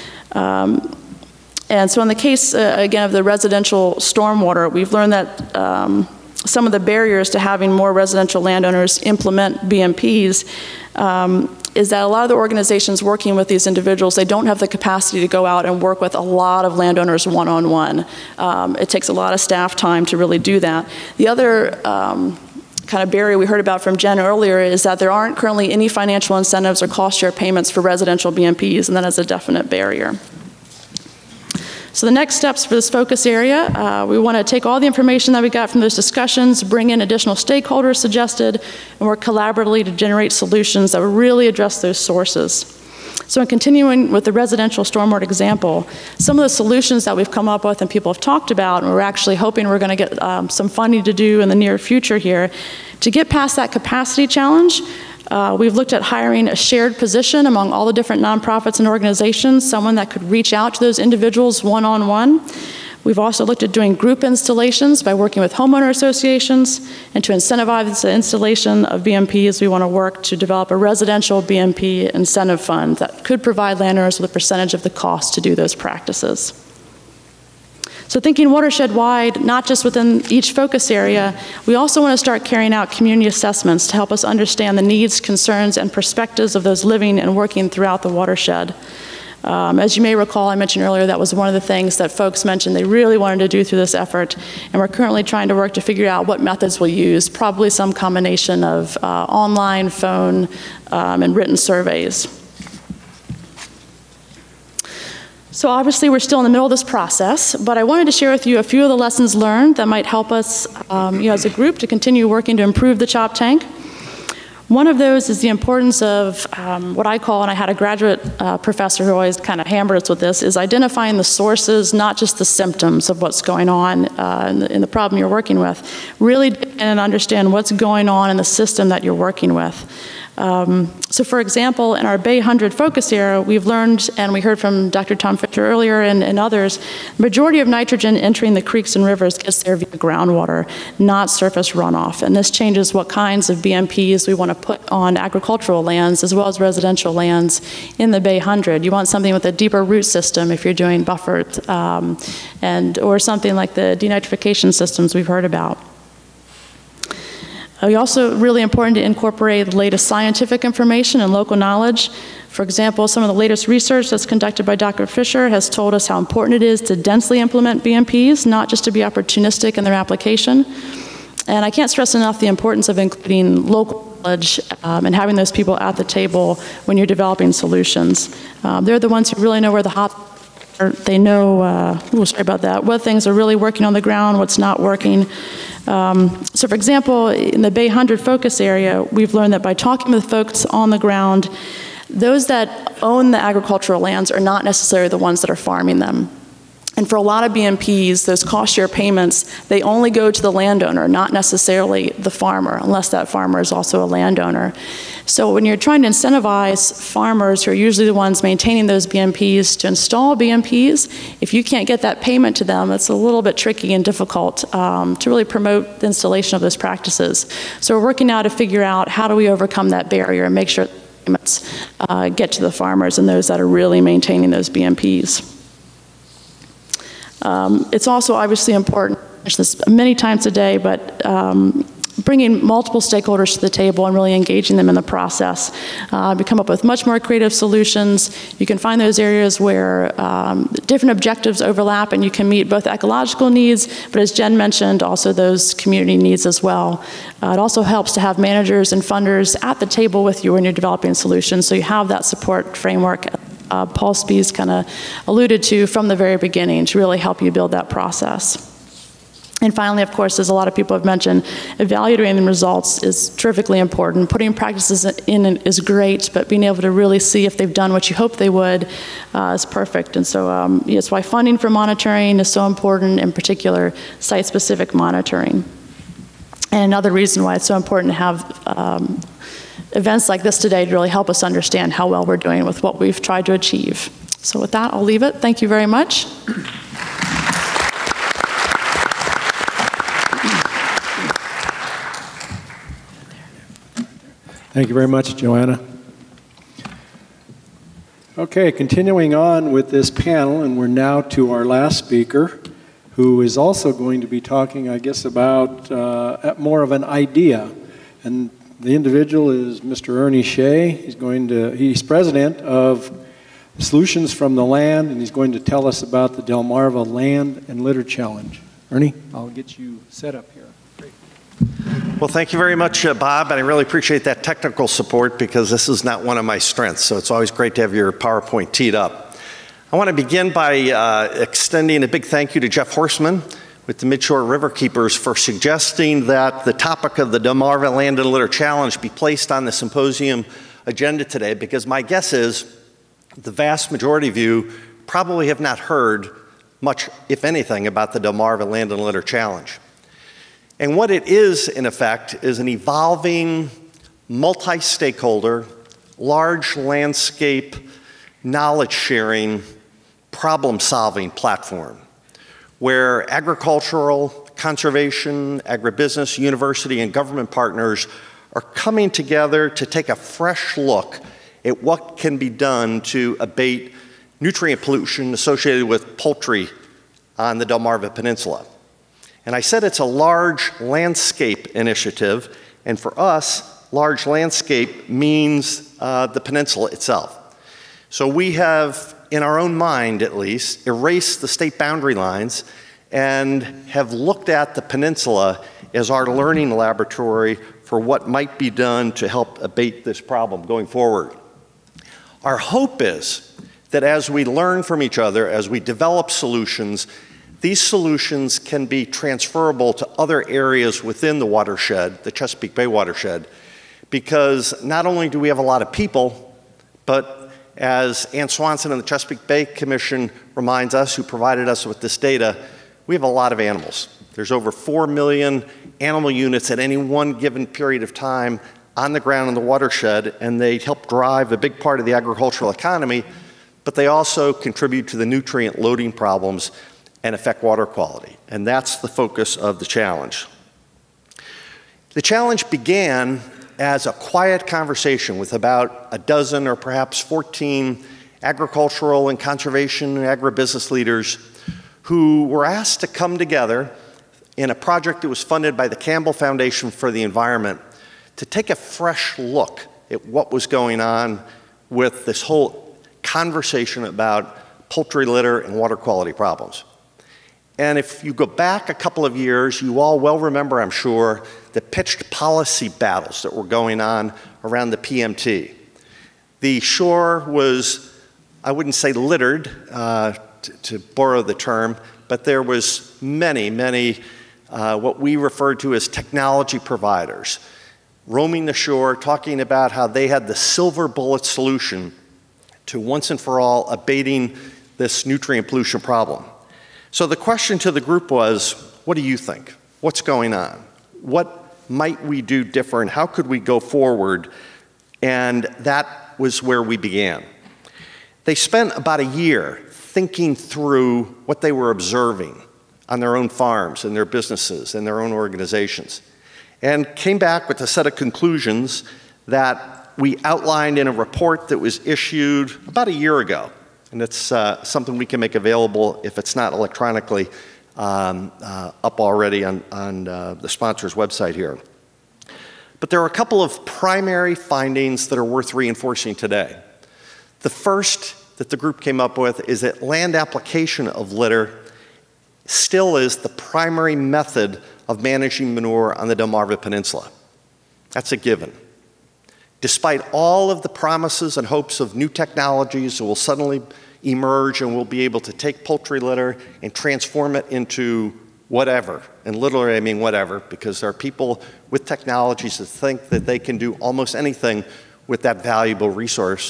And so in the case, again, of the residential stormwater, we've learned that some of the barriers to having more residential landowners implement BMPs is that a lot of the organizations working with these individuals, they don't have the capacity to go out and work with a lot of landowners one-on-one. It takes a lot of staff time to really do that. The other kind of barrier we heard about from Jen earlier is that there aren't currently any financial incentives or cost share payments for residential BMPs, and that is a definite barrier. So the next steps for this focus area, we want to take all the information that we got from those discussions, bring in additional stakeholders suggested, and work collaboratively to generate solutions that will really address those sources. So in continuing with the residential stormwater example, some of the solutions that we've come up with and people have talked about, and we're actually hoping we're going to get some funding to do in the near future here, to get past that capacity challenge, we've looked at hiring a shared position among all the different nonprofits and organizations, someone that could reach out to those individuals one-on-one. We've also looked at doing group installations by working with homeowner associations, and to incentivize the installation of BMPs, we want to work to develop a residential BMP incentive fund that could provide landowners with a percentage of the cost to do those practices. So thinking watershed-wide, not just within each focus area, we also want to start carrying out community assessments to help us understand the needs, concerns, and perspectives of those living and working throughout the watershed. As you may recall, I mentioned earlier that was one of the things that folks mentioned they really wanted to do through this effort, and we're currently trying to work to figure out what methods we'll use, probably some combination of online, phone, and written surveys. So obviously we're still in the middle of this process, but I wanted to share with you a few of the lessons learned that might help us as a group to continue working to improve the Choptank. One of those is the importance of what I call, and I had a graduate professor who always kind of hammered us with this, is identifying the sources, not just the symptoms of what's going on in the problem you're working with. Really and understand what's going on in the system that you're working with. So for example, in our Bay 100 focus area, we've learned, and we heard from Dr. Tom Fisher earlier and others, the majority of nitrogen entering the creeks and rivers gets there via groundwater, not surface runoff. And this changes what kinds of BMPs we want to put on agricultural lands as well as residential lands in the Bay 100. You want something with a deeper root system if you're doing buffers, or something like the denitrification systems we've heard about. Also really important to incorporate the latest scientific information and local knowledge. For example, some of the latest research that's conducted by Dr. Fisher has told us how important it is to densely implement BMPs, not just to be opportunistic in their application. And I can't stress enough the importance of including local knowledge and having those people at the table when you're developing solutions. They're the ones who really know where the hot are. They know, sorry about that, what things are really working on the ground, what's not working. So for example, in the Bay 100 focus area, we've learned that by talking with folks on the ground, those that own the agricultural lands are not necessarily the ones that are farming them. And for a lot of BMPs, those cost share payments, they only go to the landowner, not necessarily the farmer, unless that farmer is also a landowner. So when you're trying to incentivize farmers, who are usually the ones maintaining those BMPs, to install BMPs, if you can't get that payment to them, it's a little bit tricky and difficult to really promote the installation of those practices. So we're working now to figure out how do we overcome that barrier and make sure that payments get to the farmers and those that are really maintaining those BMPs. It's also obviously important, I mention this many times a day, but bringing multiple stakeholders to the table and really engaging them in the process. We come up with much more creative solutions. You can find those areas where different objectives overlap and you can meet both ecological needs, but as Jen mentioned, also those community needs as well. It also helps to have managers and funders at the table with you when you're developing solutions, so you have that support framework Paul Spies kind of alluded to from the very beginning to really help you build that process. And finally, of course, as a lot of people have mentioned, evaluating the results is terrifically important. Putting practices in is great, but being able to really see if they've done what you hope they would is perfect. And so it's why funding for monitoring is so important, in particular, site-specific monitoring. And another reason why it's so important to have events like this today to really help us understand how well we're doing with what we've tried to achieve. So with that, I'll leave it. Thank you very much. Thank you very much, Joanna. Okay, continuing on with this panel, and we're now to our last speaker, who is also going to be talking, I guess, about more of an idea. And The individual is Mr. Ernie Shea. He's president of Solutions from the Land, and he's going to tell us about the Delmarva Land and Litter Challenge. Ernie, I'll get you set up here. Great. Well, thank you very much, Bob, and I really appreciate that technical support because this is not one of my strengths, so it's always great to have your PowerPoint teed up. I want to begin by extending a big thank you to Jeff Horstman with the Midshore Riverkeepers for suggesting that the topic of the Delmarva Land and Litter Challenge be placed on the symposium agenda today, because my guess is the vast majority of you probably have not heard much, if anything, about the Delmarva Land and Litter Challenge. And what it is, in effect, is an evolving, multi-stakeholder, large landscape, knowledge-sharing, problem-solving platform where agricultural, conservation, agribusiness, university, and government partners are coming together to take a fresh look at what can be done to abate nutrient pollution associated with poultry on the Delmarva Peninsula. And I said it's a large landscape initiative, and for us, large landscape means the peninsula itself. So we have, in our own mind at least, erased the state boundary lines and have looked at the peninsula as our learning laboratory for what might be done to help abate this problem going forward. Our hope is that as we learn from each other, as we develop solutions, these solutions can be transferable to other areas within the watershed, the Chesapeake Bay watershed, because not only do we have a lot of people, but as Ann Swanson and the Chesapeake Bay Commission reminds us, who provided us with this data, we have a lot of animals. There's over 4 million animal units at any one given period of time on the ground in the watershed, and they help drive a big part of the agricultural economy, but they also contribute to the nutrient loading problems and affect water quality. And that's the focus of the challenge. The challenge began as a quiet conversation with about a dozen or perhaps 14 agricultural and conservation and agribusiness leaders who were asked to come together in a project that was funded by the Campbell Foundation for the Environment to take a fresh look at what was going on with this whole conversation about poultry litter and water quality problems. And if you go back a couple of years, you all well remember, I'm sure, the pitched policy battles that were going on around the PMT. The shore was, I wouldn't say littered, to borrow the term, but there was many, what we refer to as technology providers, roaming the shore, talking about how they had the silver bullet solution to once and for all abating this nutrient pollution problem. So the question to the group was, what do you think? What's going on? What might we do different? How could we go forward? And that was where we began. They spent about a year thinking through what they were observing on their own farms and their businesses and their own organizations, and came back with a set of conclusions that we outlined in a report that was issued about a year ago. And it's something we can make available if it's not electronically up already on the sponsor's website here. But there are a couple of primary findings that are worth reinforcing today. The first that the group came up with is that land application of litter still is the primary method of managing manure on the Delmarva Peninsula. That's a given. Despite all of the promises and hopes of new technologies that will suddenly emerge and we'll be able to take poultry litter and transform it into whatever, and literally I mean whatever, because there are people with technologies that think that they can do almost anything with that valuable resource.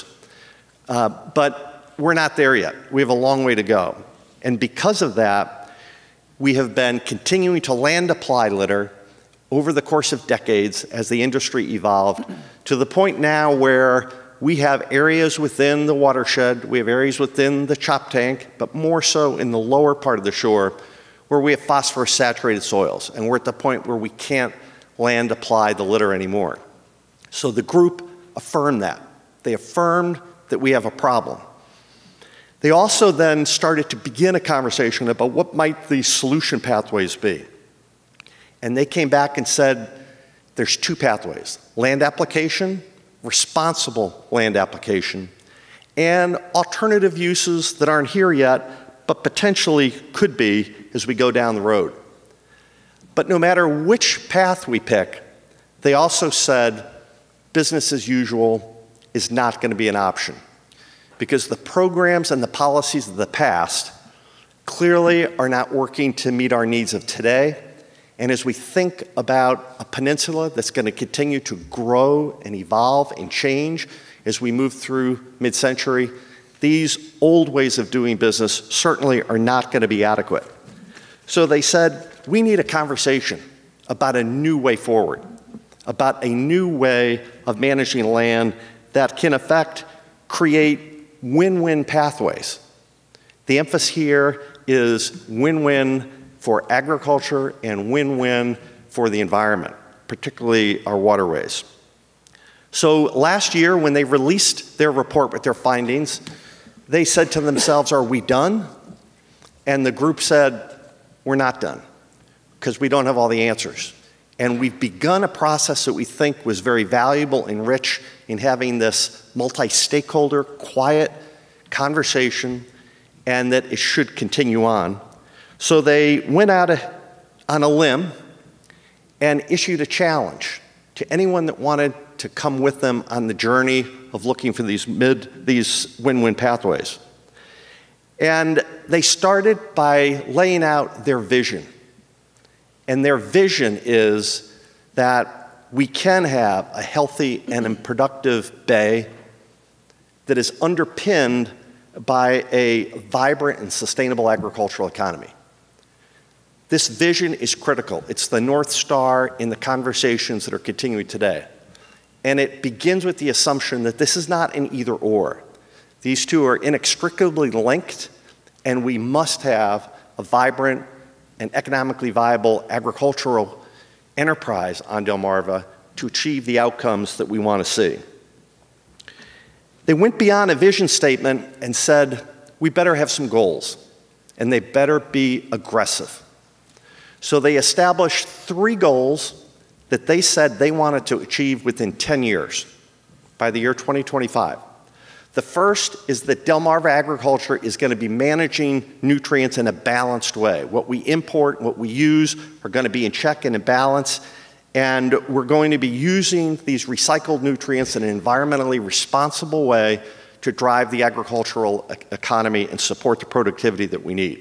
But we're not there yet. We have a long way to go. And because of that, we have been continuing to land apply litter over the course of decades as the industry evolved to the point now where we have areas within the watershed, we have areas within the Choptank, but more so in the lower part of the shore where we have phosphorus saturated soils, and we're at the point where we can't land apply the litter anymore. So the group affirmed that. They affirmed that we have a problem. They also then started to begin a conversation about what might the solution pathways be. And they came back and said, there's two pathways: land application, responsible land application, and alternative uses that aren't here yet, but potentially could be as we go down the road. But no matter which path we pick, they also said business as usual is not going to be an option, because the programs and the policies of the past clearly are not working to meet our needs of today. And as we think about a peninsula that's going to continue to grow and evolve and change as we move through mid-century, these old ways of doing business certainly are not going to be adequate. So they said, we need a conversation about a new way forward, about a new way of managing land that can, in effect, create win-win pathways. The emphasis here is win-win for agriculture and win-win for the environment, particularly our waterways. So last year, when they released their report with their findings, they said to themselves, are we done? And the group said, we're not done, because we don't have all the answers. And we've begun a process that we think was very valuable and rich in having this multi-stakeholder, quiet conversation, and that it should continue on. So they went out on a limb and issued a challenge to anyone that wanted to come with them on the journey of looking for these win-win pathways. And they started by laying out their vision. And their vision is that we can have a healthy and productive bay that is underpinned by a vibrant and sustainable agricultural economy. This vision is critical. It's the North Star in the conversations that are continuing today. And it begins with the assumption that this is not an either or. These two are inextricably linked, and we must have a vibrant and economically viable agricultural enterprise on Delmarva to achieve the outcomes that we want to see. They went beyond a vision statement and said, we better have some goals, and they better be aggressive. So they established 3 goals that they said they wanted to achieve within 10 years, by the year 2025. The first is that Delmarva agriculture is going to be managing nutrients in a balanced way. What we import, what we use are going to be in check and in balance, and we're going to be using these recycled nutrients in an environmentally responsible way to drive the agricultural economy and support the productivity that we need.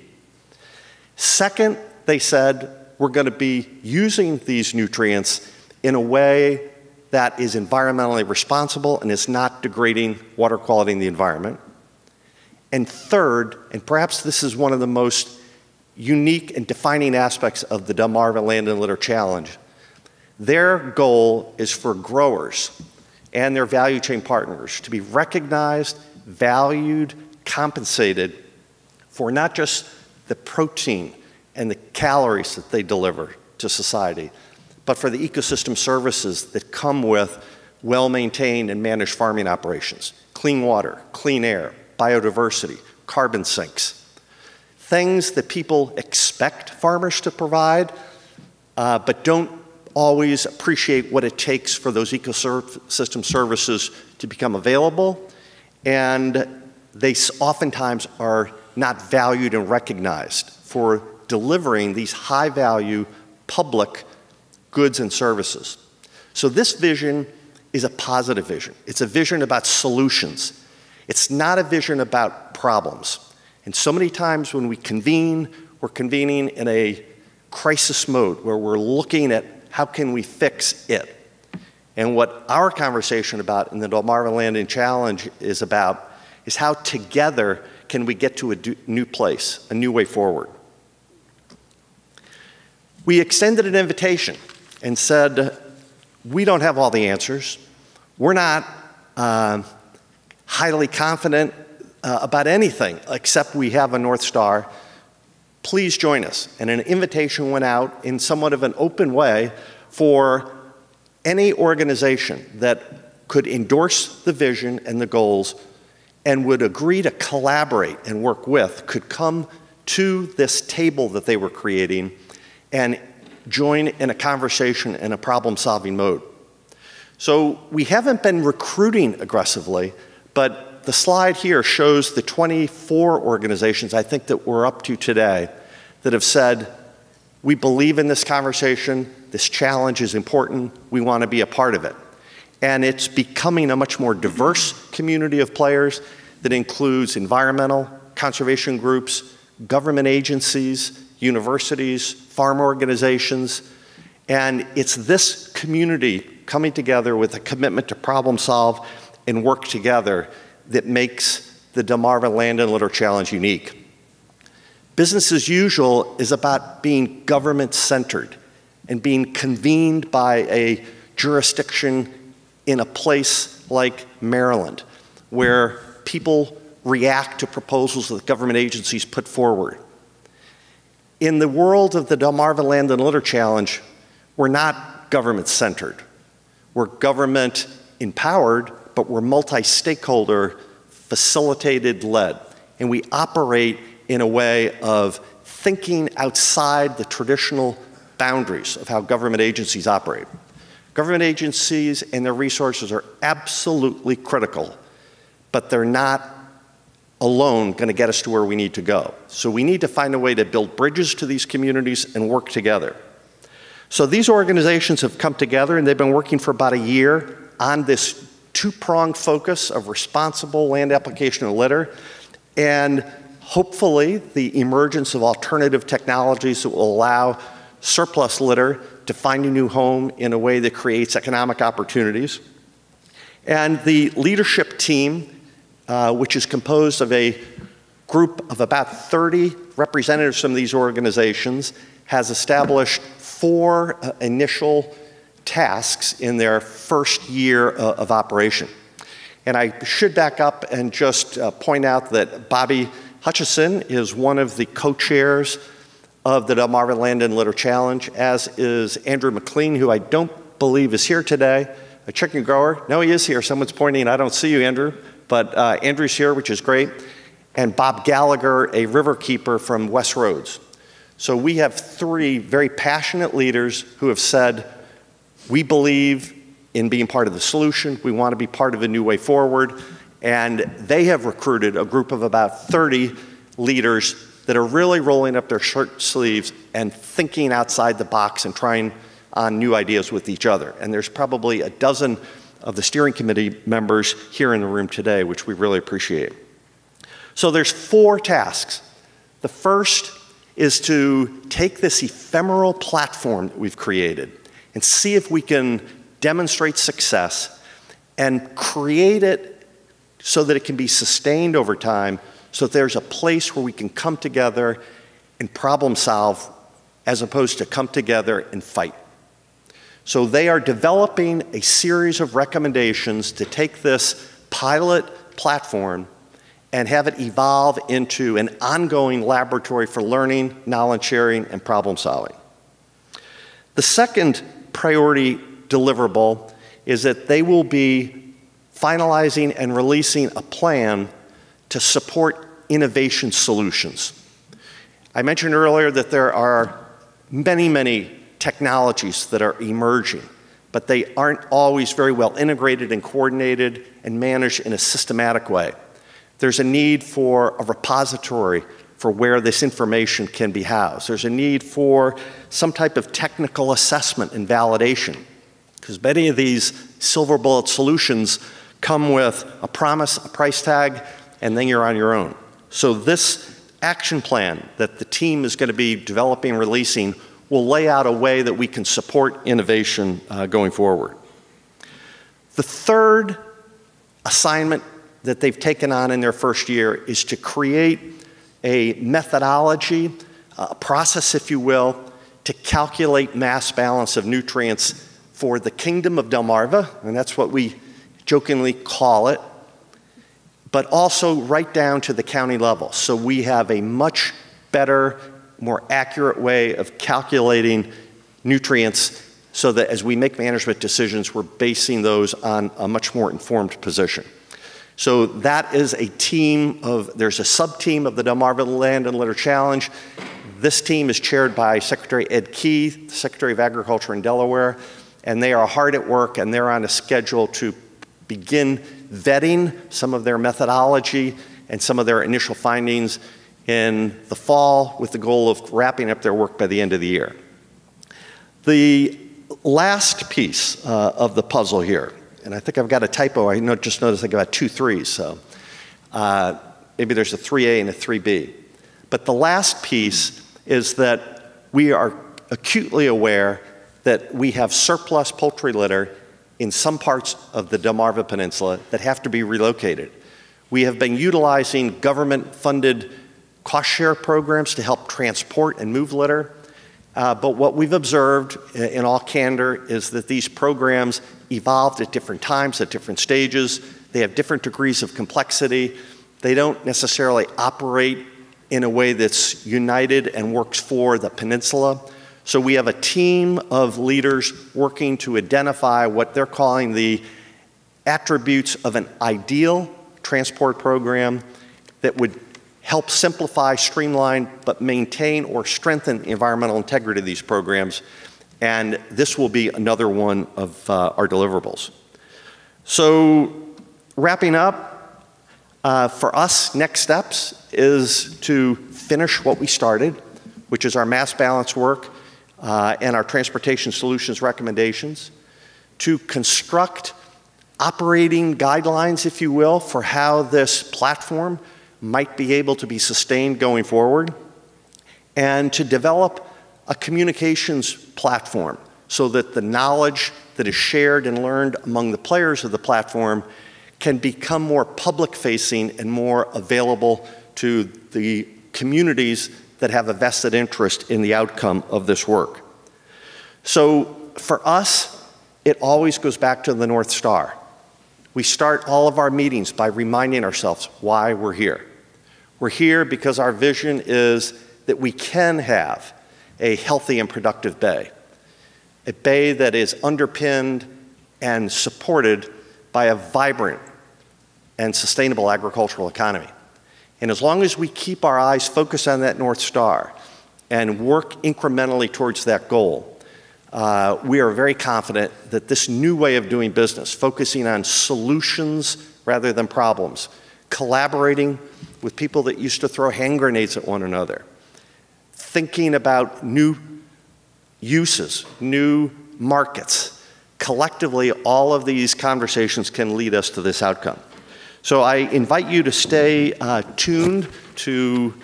Second, they said we're going to be using these nutrients in a way that is environmentally responsible and is not degrading water quality in the environment. And third, and perhaps this is one of the most unique and defining aspects of the Delmarva Land and Litter Challenge, their goal is for growers and their value chain partners to be recognized, valued, compensated for not just the protein and the calories that they deliver to society, but for the ecosystem services that come with well-maintained and managed farming operations, clean water, clean air, biodiversity, carbon sinks, things that people expect farmers to provide, but don't always appreciate what it takes for those ecosystem services to become available, and they oftentimes are not valued and recognized for delivering these high-value public goods and services. So this vision is a positive vision. It's a vision about solutions. It's not a vision about problems. And so many times when we convene, we're convening in a crisis mode where we're looking at how can we fix it. And what our conversation about in the Delmarva Land and Challenge is about is how together can we get to a new place, a new way forward. We extended an invitation and said, we don't have all the answers. We're not highly confident about anything except we have a North Star. Please join us. And an invitation went out in somewhat of an open way for any organization that could endorse the vision and the goals and would agree to collaborate and work with, could come to this table that they were creating and join in a conversation and a problem-solving mode. So we haven't been recruiting aggressively, but the slide here shows the 24 organizations I think that we're up to today that have said, we believe in this conversation, this challenge is important, we want to be a part of it. And it's becoming a much more diverse community of players that includes environmental, conservation groups, government agencies, universities, farm organizations, and it's this community coming together with a commitment to problem solve and work together that makes the Delmarva Land and Litter Challenge unique. Business as usual is about being government-centered and being convened by a jurisdiction in a place like Maryland, where people react to proposals that government agencies put forward. In the world of the Delmarva Land and Litter Challenge, we're not government-centered. We're government-empowered, but we're multi-stakeholder, facilitated-led. And we operate in a way of thinking outside the traditional boundaries of how government agencies operate. Government agencies and their resources are absolutely critical, but they're not alone going to get us to where we need to go. So we need to find a way to build bridges to these communities and work together. So these organizations have come together and they've been working for about a year on this two-pronged focus of responsible land application and litter, and hopefully the emergence of alternative technologies that will allow surplus litter to find a new home in a way that creates economic opportunities. And the leadership team, which is composed of a group of about 30 representatives from these organizations, has established 4 initial tasks in their first year of operation. And I should back up and just point out that Bobby Hutchison is one of the co-chairs of the Delmarva Land and Litter Challenge, as is Andrew McLean, who I don't believe is here today, a chicken grower. No, he is here. Someone's pointing. I don't see you, Andrew. But Andrew's here, which is great. And Bob Gallagher, a Riverkeeper from West Rhodes. So we have 3 very passionate leaders who have said, we believe in being part of the solution. We want to be part of a new way forward. And they have recruited a group of about 30 leaders that are really rolling up their shirt sleeves and thinking outside the box and trying on new ideas with each other. And there's probably a dozen of the steering committee members here in the room today, which we really appreciate. So there's 4 tasks. The first is to take this ephemeral platform that we've created and see if we can demonstrate success and create it so that it can be sustained over time, so that there's a place where we can come together and problem solve as opposed to come together and fight. So they are developing a series of recommendations to take this pilot platform and have it evolve into an ongoing laboratory for learning, knowledge sharing, and problem solving. The second priority deliverable is that they will be finalizing and releasing a plan to support innovation solutions. I mentioned earlier that there are many, many technologies that are emerging, but they aren't always very well integrated and coordinated and managed in a systematic way. There's a need for a repository for where this information can be housed. There's a need for some type of technical assessment and validation, because many of these silver bullet solutions come with a promise, a price tag, and then you're on your own. So this action plan that the team is going to be developing and releasing will lay out a way that we can support innovation going forward. The third assignment that they've taken on in their first year is to create a methodology, a process, if you will, to calculate mass balance of nutrients for the Kingdom of Delmarva, and that's what we jokingly call it, but also right down to the county level. So we have a much better, more accurate way of calculating nutrients so that as we make management decisions, we're basing those on a much more informed position. So that is a team of, there's a sub-team of the Delmarva Land and Litter Challenge. This team is chaired by Secretary Ed Key, Secretary of Agriculture in Delaware, and they are hard at work, and they're on a schedule to begin vetting some of their methodology and some of their initial findings in the fall with the goal of wrapping up their work by the end of the year. The last piece of the puzzle here, and I think I've got a typo. I just noticed I got 2 3s, so maybe there's a 3A and a 3B. But the last piece is that we are acutely aware that we have surplus poultry litter in some parts of the Delmarva Peninsula that have to be relocated. We have been utilizing government-funded cost-share programs to help transport and move litter. But what we've observed in all candor is that these programs evolved at different times, at different stages. They have different degrees of complexity. They don't necessarily operate in a way that's united and works for the peninsula. So we have a team of leaders working to identify what they're calling the attributes of an ideal transport program that would help simplify, streamline, but maintain or strengthen the environmental integrity of these programs. And this will be another one of our deliverables. So wrapping up, for us, next steps is to finish what we started, which is our mass balance work and our transportation solutions recommendations, to construct operating guidelines, if you will, for how this platform might be able to be sustained going forward, and to develop a communications platform so that the knowledge that is shared and learned among the players of the platform can become more public-facing and more available to the communities that have a vested interest in the outcome of this work. So for us, it always goes back to the North Star. We start all of our meetings by reminding ourselves why we're here. We're here because our vision is that we can have a healthy and productive bay, a bay that is underpinned and supported by a vibrant and sustainable agricultural economy. And as long as we keep our eyes focused on that North Star and work incrementally towards that goal, we are very confident that this new way of doing business, focusing on solutions rather than problems, collaborating with people that used to throw hand grenades at one another, thinking about new uses, new markets, collectively, all of these conversations can lead us to this outcome. So I invite you to stay tuned to,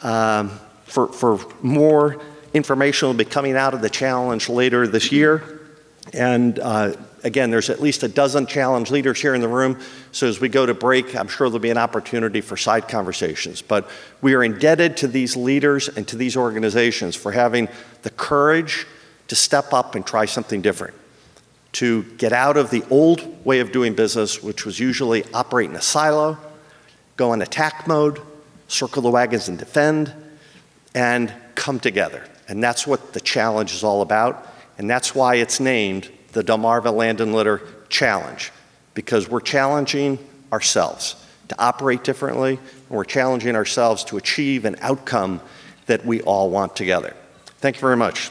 for more information will be coming out of the challenge later this year. And again, there's at least a dozen challenge leaders here in the room. So as we go to break, I'm sure there'll be an opportunity for side conversations. But we are indebted to these leaders and to these organizations for having the courage to step up and try something different, to get out of the old way of doing business, which was usually operate in a silo, go in attack mode, circle the wagons and defend, and come together. And that's what the challenge is all about. And that's why it's named the Delmarva Land and Litter Challenge, because we're challenging ourselves to operate differently, and we're challenging ourselves to achieve an outcome that we all want together. Thank you very much.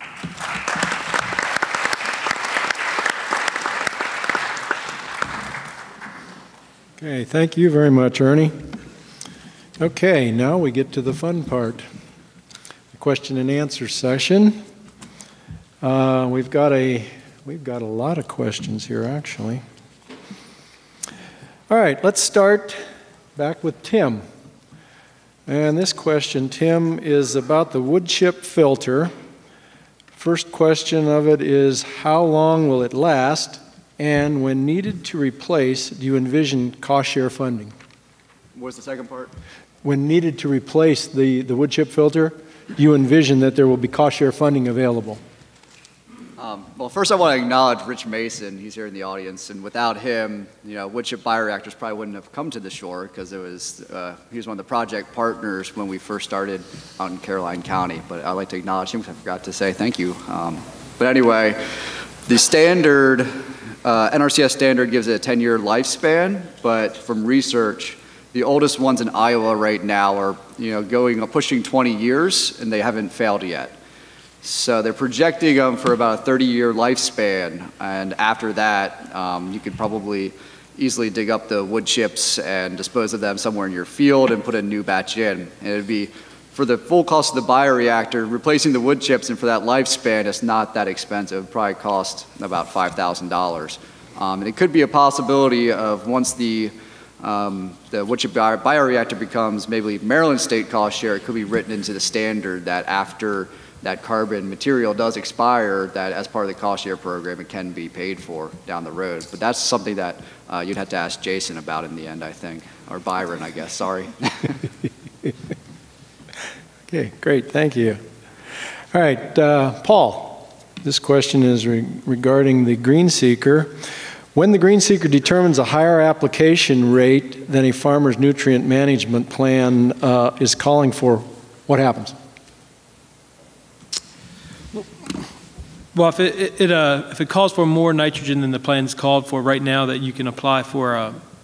Okay, thank you very much, Ernie. Okay, now we get to the fun part, the question and answer session. We've got a lot of questions here, actually. All right, let's start back with Tim. And this question, Tim, is about the wood chip filter. First question of it is, how long will it last? And when needed to replace, do you envision cost share funding? What's the second part? When needed to replace the wood chip filter, do you envision that there will be cost share funding available? Well, first I want to acknowledge Rich Mason. He's here in the audience, and without him, wood chip bioreactors probably wouldn't have come to the shore, because it was he was one of the project partners when we first started out in Caroline County. But I'd like to acknowledge him because I forgot to say thank you. But anyway, the standard NRCS standard gives it a 10-year lifespan, but from research, The oldest ones in Iowa right now are, pushing 20 years, and they haven't failed yet. So they're projecting them for about a 30-year lifespan, and after that, you could probably easily dig up the wood chips and dispose of them somewhere in your field and put a new batch in. And it'd be, for the full cost of the bioreactor, replacing the wood chips, and for that lifespan, it's not that expensive. It would probably cost about $5,000. And it could be a possibility of once the wood chip bioreactor becomes maybe Maryland state cost share, it could be written into the standard that after that carbon material does expire, that as part of the cost share program, it can be paid for down the road. But that's something that you'd have to ask Jason about in the end, I think. Or Byron, I guess, sorry. Okay, great, thank you. All right, Paul, this question is regarding the Greenseeker. When the Greenseeker determines a higher application rate than a farmer's nutrient management plan is calling for, what happens? Well, if it calls for more nitrogen than the plan's called for right now, that you can apply for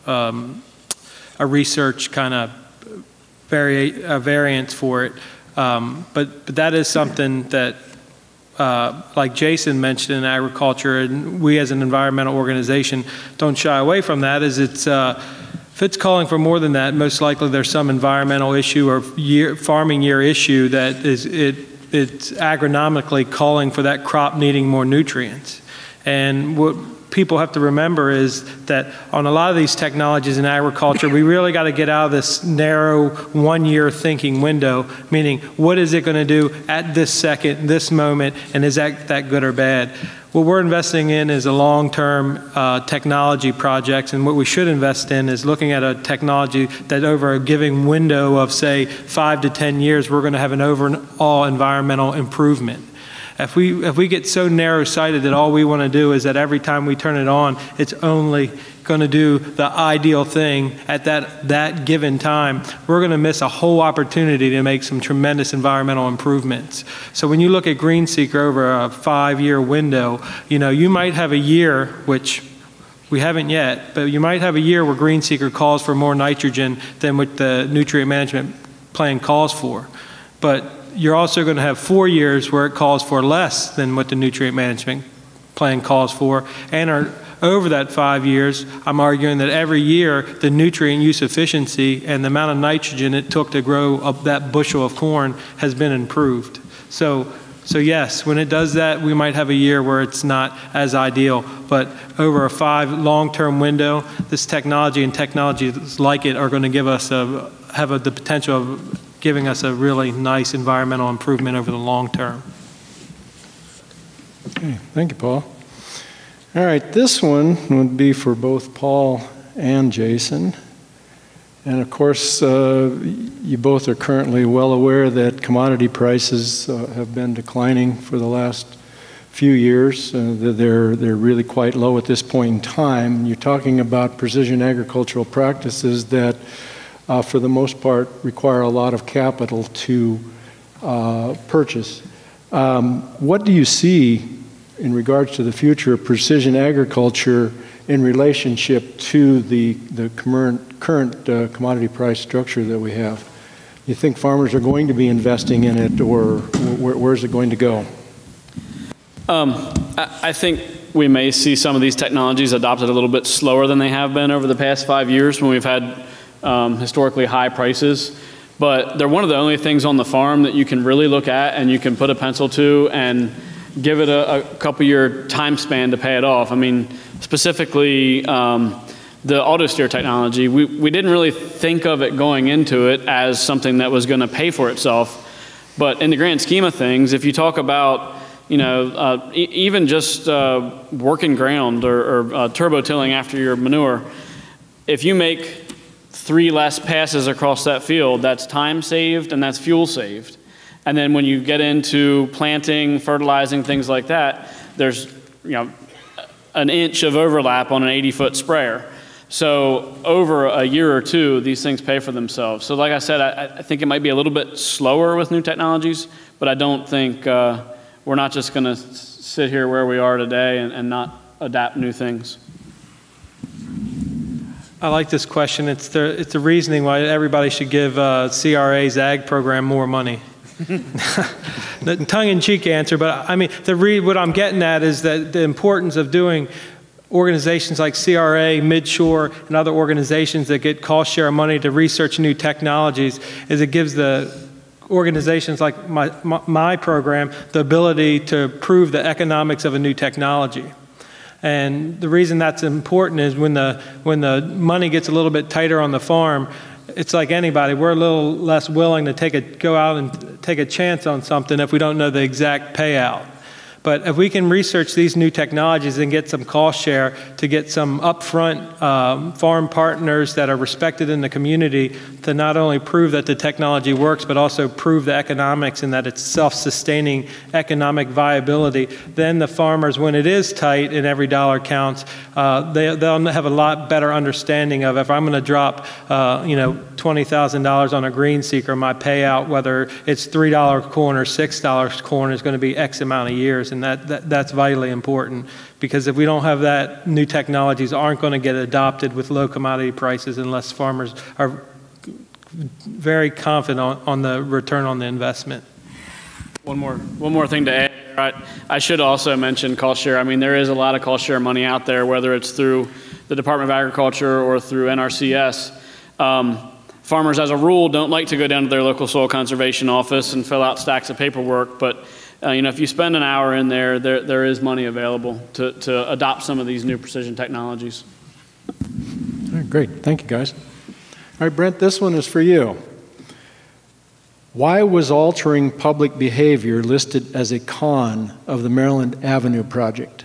a research kind of variance for it. But that is something that, like Jason mentioned in agriculture, and we as an environmental organization don't shy away from that, is if it's calling for more than that, most likely there's some environmental issue or farming year issue that it's agronomically calling for that crop needing more nutrients. And what people have to remember is that on a lot of these technologies in agriculture, we really got to get out of this narrow one-year thinking window, meaning what is it going to do at this second, this moment, and is that good or bad? What we're investing in is a long-term technology project, and what we should invest in is looking at a technology that over a given window of, say, 5 to 10 years, we're going to have an overall environmental improvement. If we get so narrow-sighted that all we want to do is that every time we turn it on, it's only going to do the ideal thing at that given time, we're going to miss a whole opportunity to make some tremendous environmental improvements. So when you look at Greenseeker over a 5-year window, you might have a year, which we haven't yet, but you might have a year where Greenseeker calls for more nitrogen than what the nutrient management plan calls for. But you're also going to have 4 years where it calls for less than what the nutrient management plan calls for. And over that 5 years, I'm arguing that every year the nutrient use efficiency and the amount of nitrogen it took to grow up that bushel of corn has been improved. So yes, when it does that, we might have a year where it's not as ideal. But over a 5 long-term window, this technology and technologies like it are going to give us the potential of giving us a really nice environmental improvement over the long term. Okay, thank you, Paul. All right, this one would be for both Paul and Jason. And of course, you both are currently well aware that commodity prices have been declining for the last few years. They're really quite low at this point in time. You're talking about precision agricultural practices that for the most part, require a lot of capital to purchase. What do you see in regards to the future of precision agriculture in relationship to the current commodity price structure that we have? You think farmers are going to be investing in it, or where's it going to go? I think we may see some of these technologies adopted a little bit slower than they have been over the past 5 years when we've had historically high prices, but they're one of the only things on the farm that you can really look at and you can put a pencil to and give it a couple-year time span to pay it off. I mean, specifically the auto-steer technology, we didn't really think of it going into it as something that was going to pay for itself, but in the grand scheme of things, if you talk about even just working ground or turbo tilling after your manure, if you make 3 less passes across that field, that's time saved and that's fuel saved. And then when you get into planting, fertilizing, things like that, there's an inch of overlap on an 80-foot sprayer. So over a year or two, these things pay for themselves. So like I said, I think it might be a little bit slower with new technologies, but I don't think we're not just going to sit here where we are today and not adapt new things. I like this question. It's the reasoning why everybody should give CRA's ag program more money. The tongue-in-cheek answer, but I mean, what I'm getting at is that the importance of doing organizations like CRA, Midshore, and other organizations that get cost share money to research new technologies is it gives the organizations like my program the ability to prove the economics of a new technology. And the reason that's important is when the money gets a little bit tighter on the farm, it's like anybody, we're a little less willing to go out and take a chance on something if we don't know the exact payout. But if we can research these new technologies and get some cost share to get some upfront farm partners that are respected in the community to not only prove that the technology works, but also prove the economics and that it's self-sustaining economic viability, then the farmers, when it is tight and every dollar counts, they'll have a lot better understanding of if I'm going to drop $20,000 on a Greenseeker, my payout, whether it's $3 corn or $6 corn, is going to be X amount of years. And that's vitally important, because if we don't have that, new technologies aren't going to get adopted with low commodity prices unless farmers are very confident on the return on the investment. One more thing to add. I should also mention cost share. I mean, there is a lot of cost share money out there, whether it's through the Department of Agriculture or through NRCS. Farmers, as a rule, don't like to go down to their local soil conservation office and fill out stacks of paperwork, but if you spend an hour in there, there is money available to adopt some of these new precision technologies. All right, great. Thank you, guys. All right, Brent, this one is for you. Why was altering public behavior listed as a con of the Maryland Avenue project?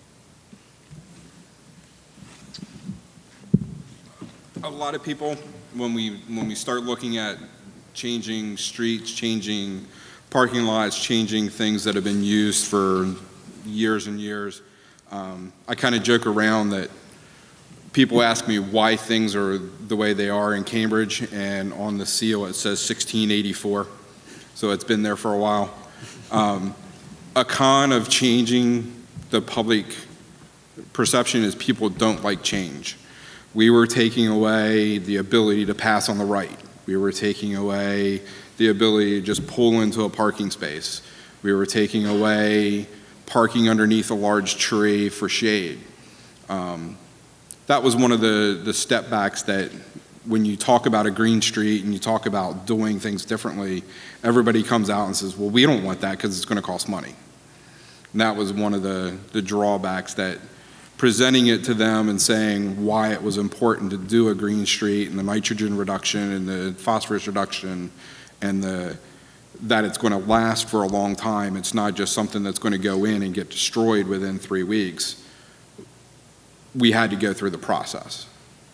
A lot of people, when we start looking at changing streets, changing parking lots, changing things that have been used for years and years, I kind of joke around that people ask me why things are the way they are in Cambridge, and on the seal it says 1684, so it's been there for a while. A con of changing the public perception is people don't like change. We were taking away the ability to pass on the right. We were taking away the ability to just pull into a parking space. We were taking away parking underneath a large tree for shade. That was one of the step backs that when you talk about a green street and you talk about doing things differently, everybody comes out and says, well, we don't want that because it's going to cost money. And that was one of the drawbacks, that presenting it to them and saying why it was important to do a green street and the nitrogen reduction and the phosphorus reduction and that it's going to last for a long time. It's not just something that's going to go in and get destroyed within 3 weeks. We had to go through the process.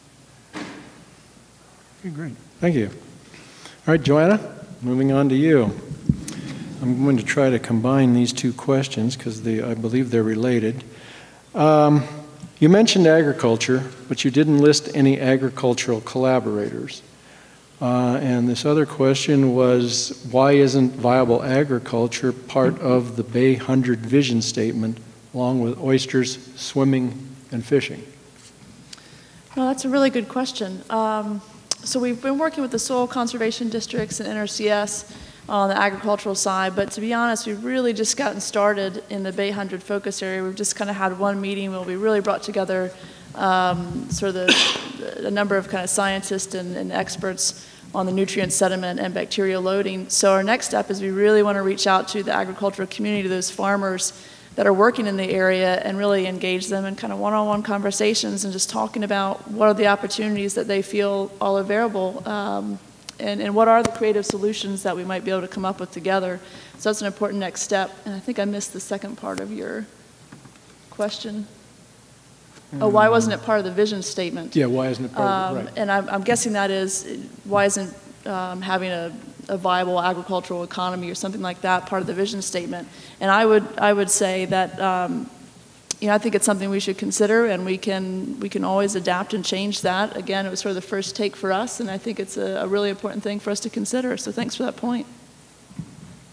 Okay, great. Thank you. All right, Joanna, moving on to you. I'm going to try to combine these two questions because I believe they're related. You mentioned agriculture, but you didn't list any agricultural collaborators. And this other question was, why isn't viable agriculture part of the Bay 100 vision statement, along with oysters, swimming, and fishing? Well, that's a really good question. So we've been working with the soil conservation districts and NRCS on the agricultural side, but to be honest, we've really just gotten started in the Bay 100 focus area. We've just kind of had one meeting where we really brought together sort of a number of kind of scientists and experts on the nutrient sediment and bacterial loading. So our next step is we really want to reach out to the agricultural community, those farmers that are working in the area, and really engage them in kind of one-on-one conversations and just talking about what are the opportunities that they feel are available, and what are the creative solutions that we might be able to come up with together. So that's an important next step. And I think I missed the second part of your question. Oh, why wasn't it part of the vision statement? Yeah, why isn't it part of it? Right. And I'm guessing that is, why isn't having a viable agricultural economy or something like that part of the vision statement? And I would say that I think it's something we should consider, and we can always adapt and change that. Again, it was sort of the first take for us, and I think it's a really important thing for us to consider. So thanks for that point.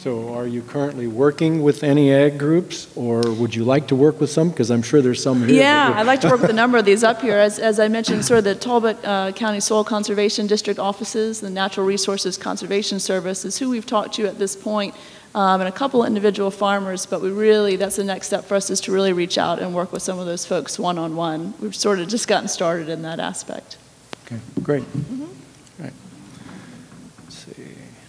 So are you currently working with any ag groups, or would you like to work with some? Because I'm sure there's some here. Yeah, I'd like to work with a number of these up here. As I mentioned, sort of the Talbot County Soil Conservation District offices, the Natural Resources Conservation Service is who we've talked to at this point, and a couple of individual farmers, but that's the next step for us, is to really reach out and work with some of those folks one-on-one. We've sort of just gotten started in that aspect. Okay, great. Mm-hmm. Right. Let's see.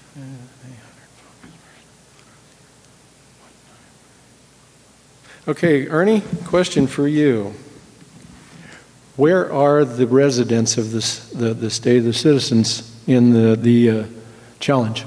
Okay, Ernie, question for you. Where are the residents of the state, the citizens in the challenge?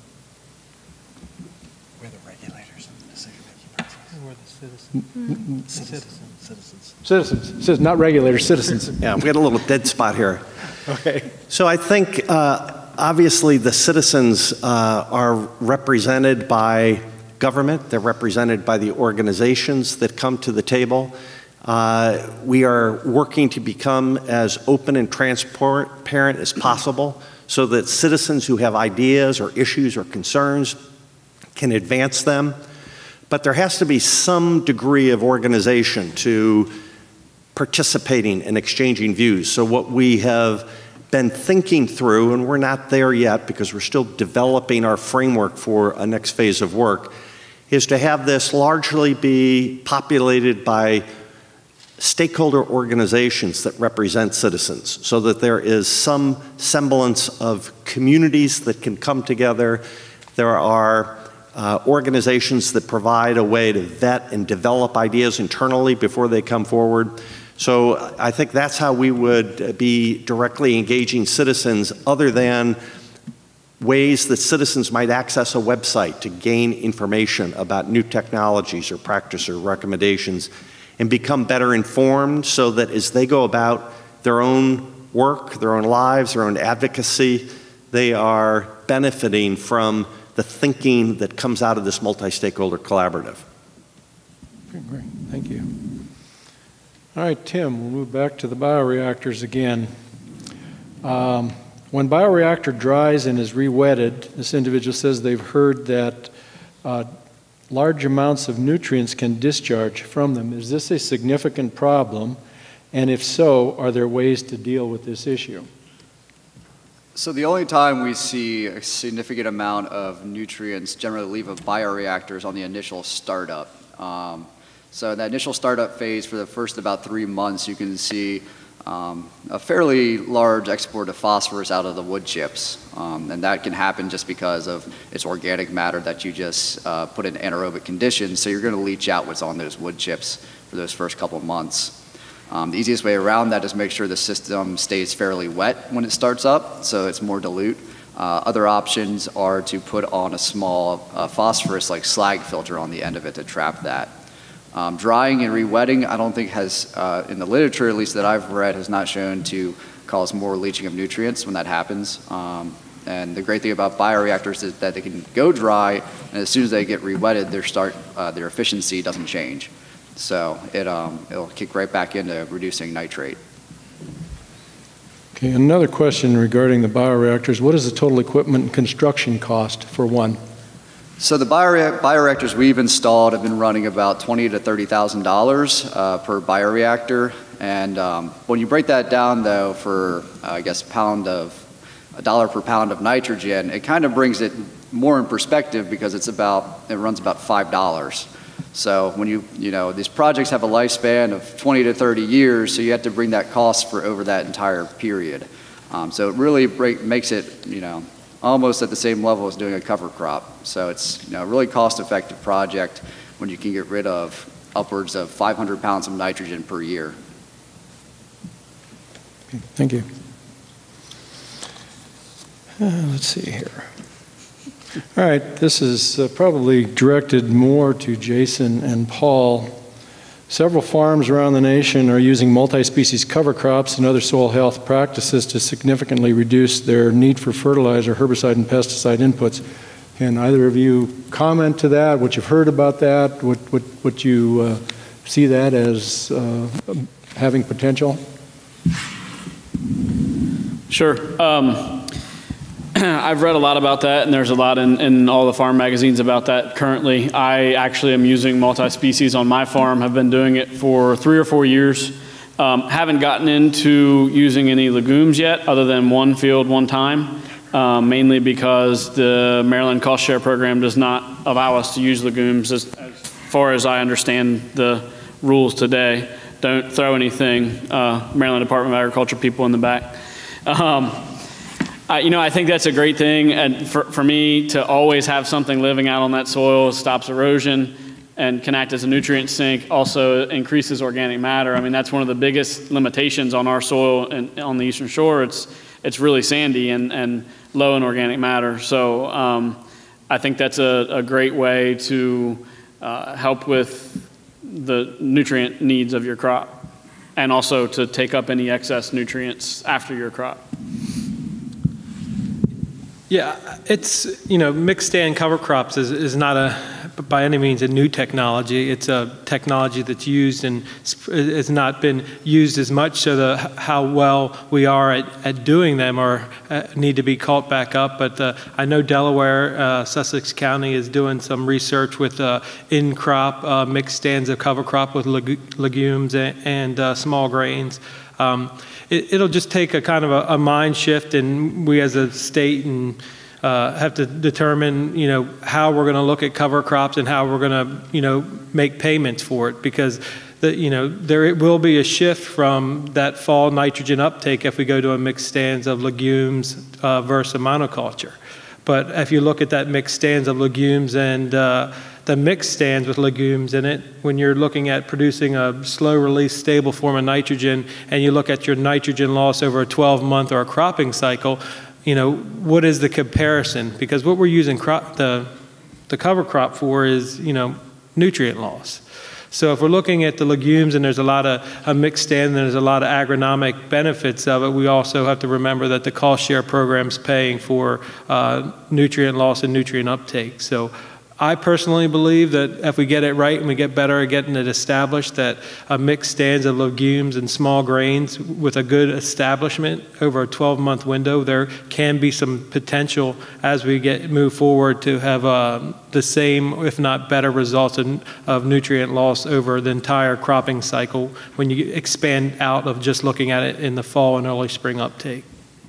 We're the regulators of the decision-making process. We're the citizens. Citizens, not regulators, citizens. Yeah, we got a little dead spot here. Okay. So I think obviously the citizens are represented by government. They're represented by the organizations that come to the table. We are working to become as open and transparent as possible so that citizens who have ideas or issues or concerns can advance them. But there has to be some degree of organization to participating and exchanging views. So what we have been thinking through, and we're not there yet because we're still developing our framework for a next phase of work, is to have this largely be populated by stakeholder organizations that represent citizens, so that there is some semblance of communities that can come together. There are organizations that provide a way to vet and develop ideas internally before they come forward. So I think that's how we would be directly engaging citizens, other than ways that citizens might access a website to gain information about new technologies or practice or recommendations and become better informed, so that as they go about their own work, their own lives, their own advocacy, they are benefiting from the thinking that comes out of this multi-stakeholder collaborative. Okay, great, thank you. All right, Tim, we'll move back to the bioreactors again. When bioreactor dries and is re-wetted, this individual says they've heard that large amounts of nutrients can discharge from them. Is this a significant problem? And if so, are there ways to deal with this issue? So the only time we see a significant amount of nutrients generally leave of bioreactors on the initial startup. So in that initial startup phase, for the first about 3 months, you can see a fairly large export of phosphorus out of the wood chips. And that can happen just because of its organic matter that you just put in anaerobic conditions. So you're going to leach out what's on those wood chips for those first couple of months. The easiest way around that is make sure the system stays fairly wet when it starts up, so it's more dilute. Other options are to put on a small phosphorus like slag filter on the end of it to trap that. Drying and re-wetting, I don't think has, in the literature at least that I've read, has not shown to cause more leaching of nutrients when that happens. And the great thing about bioreactors is that they can go dry, and as soon as they get re-wetted, their efficiency doesn't change. So it'll kick right back into reducing nitrate. Okay, another question regarding the bioreactors. What is the total equipment and construction cost for one? So the bioreactors we've installed have been running about $20,000 to $30,000 per bioreactor. And when you break that down, though, for I guess $1 per pound of nitrogen, it kind of brings it more in perspective because it runs about $5. So when these projects have a lifespan of 20 to 30 years, so you have to bring that cost for over that entire period. So it really makes it, almost at the same level as doing a cover crop. So it's a really cost-effective project when you can get rid of upwards of 500 pounds of nitrogen per year. Okay, thank you. Let's see here. All right, this is probably directed more to Jason and Paul. Several farms around the nation are using multi-species cover crops and other soil health practices to significantly reduce their need for fertilizer, herbicide, and pesticide inputs. Can either of you comment to that, what you've heard about that, what you see that as having potential? Sure. I've read a lot about that, and there's a lot in all the farm magazines about that currently. I actually am using multi-species on my farm, have been doing it for 3 or 4 years. Haven't gotten into using any legumes yet, other than one field one time, mainly because the Maryland cost share program does not allow us to use legumes as far as I understand the rules today. Don't throw anything, Maryland Department of Agriculture people in the back. I think that's a great thing, and for me to always have something living out on that soil stops erosion and can act as a nutrient sink, also increases organic matter. I mean, that's one of the biggest limitations on our soil and on the Eastern Shore. It's really sandy and low in organic matter. So I think that's a great way to help with the nutrient needs of your crop, and also to take up any excess nutrients after your crop. Yeah, it's, mixed stand cover crops is not by any means a new technology. It's a technology that's used and has not been used as much, so how well we are at doing them or need to be caught back up. But I know Delaware, Sussex County is doing some research with in-crop mixed stands of cover crop with legumes and small grains. It'll just take a kind of a mind shift, and we as a state and have to determine, how we're going to look at cover crops and how we're going to, make payments for it, because there will be a shift from that fall nitrogen uptake if we go to a mixed stands of legumes versus a monoculture. But if you look at that mixed stands of legumes and the mixed stands with legumes in it, when you're looking at producing a slow-release stable form of nitrogen, and you look at your nitrogen loss over a 12-month or a cropping cycle, what is the comparison? Because what we're using the cover crop for is, nutrient loss. So if we're looking at the legumes and there's a lot of a mixed stand and there's a lot of agronomic benefits of it, we also have to remember that the cost share program's paying for nutrient loss and nutrient uptake. So I personally believe that if we get it right and we get better at getting it established, that a mixed stands of legumes and small grains with a good establishment over a 12-month window, there can be some potential as we move forward to have the same, if not better, results of nutrient loss over the entire cropping cycle when you expand out of just looking at it in the fall and early spring uptake.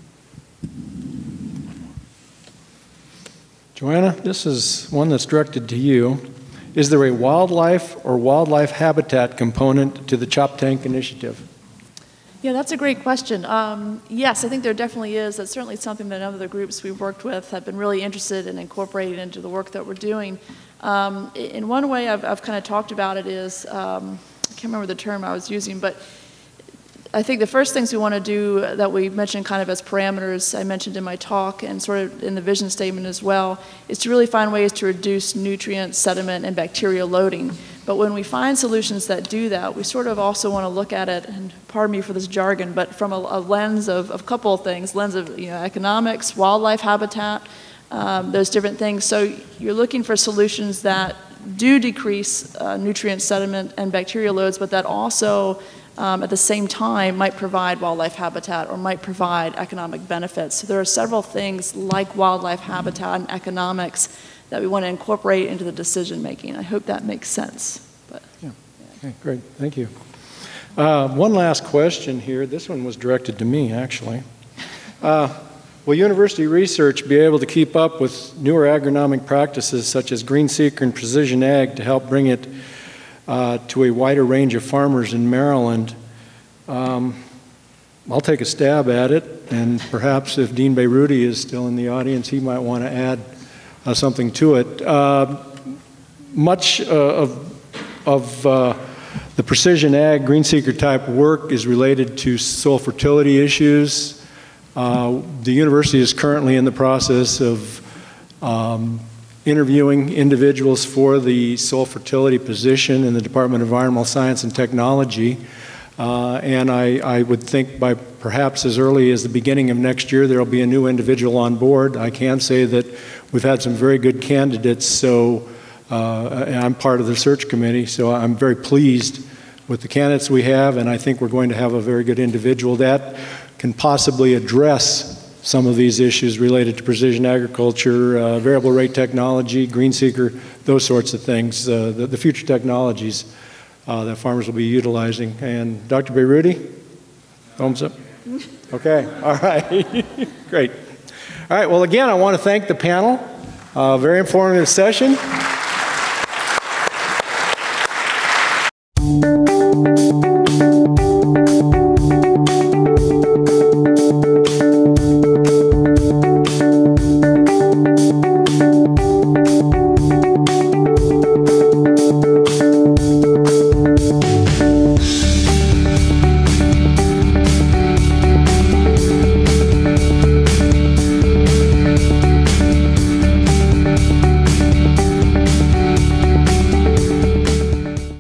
Joanna, this is one that's directed to you. Is there a wildlife or wildlife habitat component to the Choptank initiative? Yeah, that's a great question. Yes, I think there definitely is. That's certainly something that other groups we've worked with have been really interested in incorporating into the work that we're doing. In one way I've kind of talked about it is, I can't remember the term I was using, but I think the first things we want to do that we mentioned kind of as parameters, I mentioned in my talk and sort of in the vision statement as well, is to really find ways to reduce nutrient, sediment, and bacterial loading. But when we find solutions that do that, we sort of also want to look at it, and pardon me for this jargon, but from a lens of a couple of things, lens of economics, wildlife habitat, those different things. So you're looking for solutions that do decrease nutrient, sediment, and bacterial loads, but that also at the same time might provide wildlife habitat or might provide economic benefits. So there are several things like wildlife habitat and economics that we want to incorporate into the decision making. I hope that makes sense. But, yeah. Okay, great, thank you. One last question here. This one was directed to me, actually. Will university research be able to keep up with newer agronomic practices such as Greenseeker and precision ag to help bring it to a wider range of farmers in Maryland? I'll take a stab at it, and perhaps if Dean Beyruti is still in the audience, he might want to add something to it. Much of the precision ag, Greenseeker type work is related to soil fertility issues. The university is currently in the process of interviewing individuals for the soil fertility position in the Department of Environmental Science and Technology. And I would think by perhaps as early as the beginning of next year, there will be a new individual on board. I can say that we've had some very good candidates, so and I'm part of the search committee, so I'm very pleased with the candidates we have, and I think we're going to have a very good individual that can possibly address some of these issues related to precision agriculture, variable rate technology, Greenseeker, those sorts of things, the future technologies that farmers will be utilizing. And Dr. Beyruti, thumbs up. Okay, all right, great. All right, well, again, I want to thank the panel. Very informative session.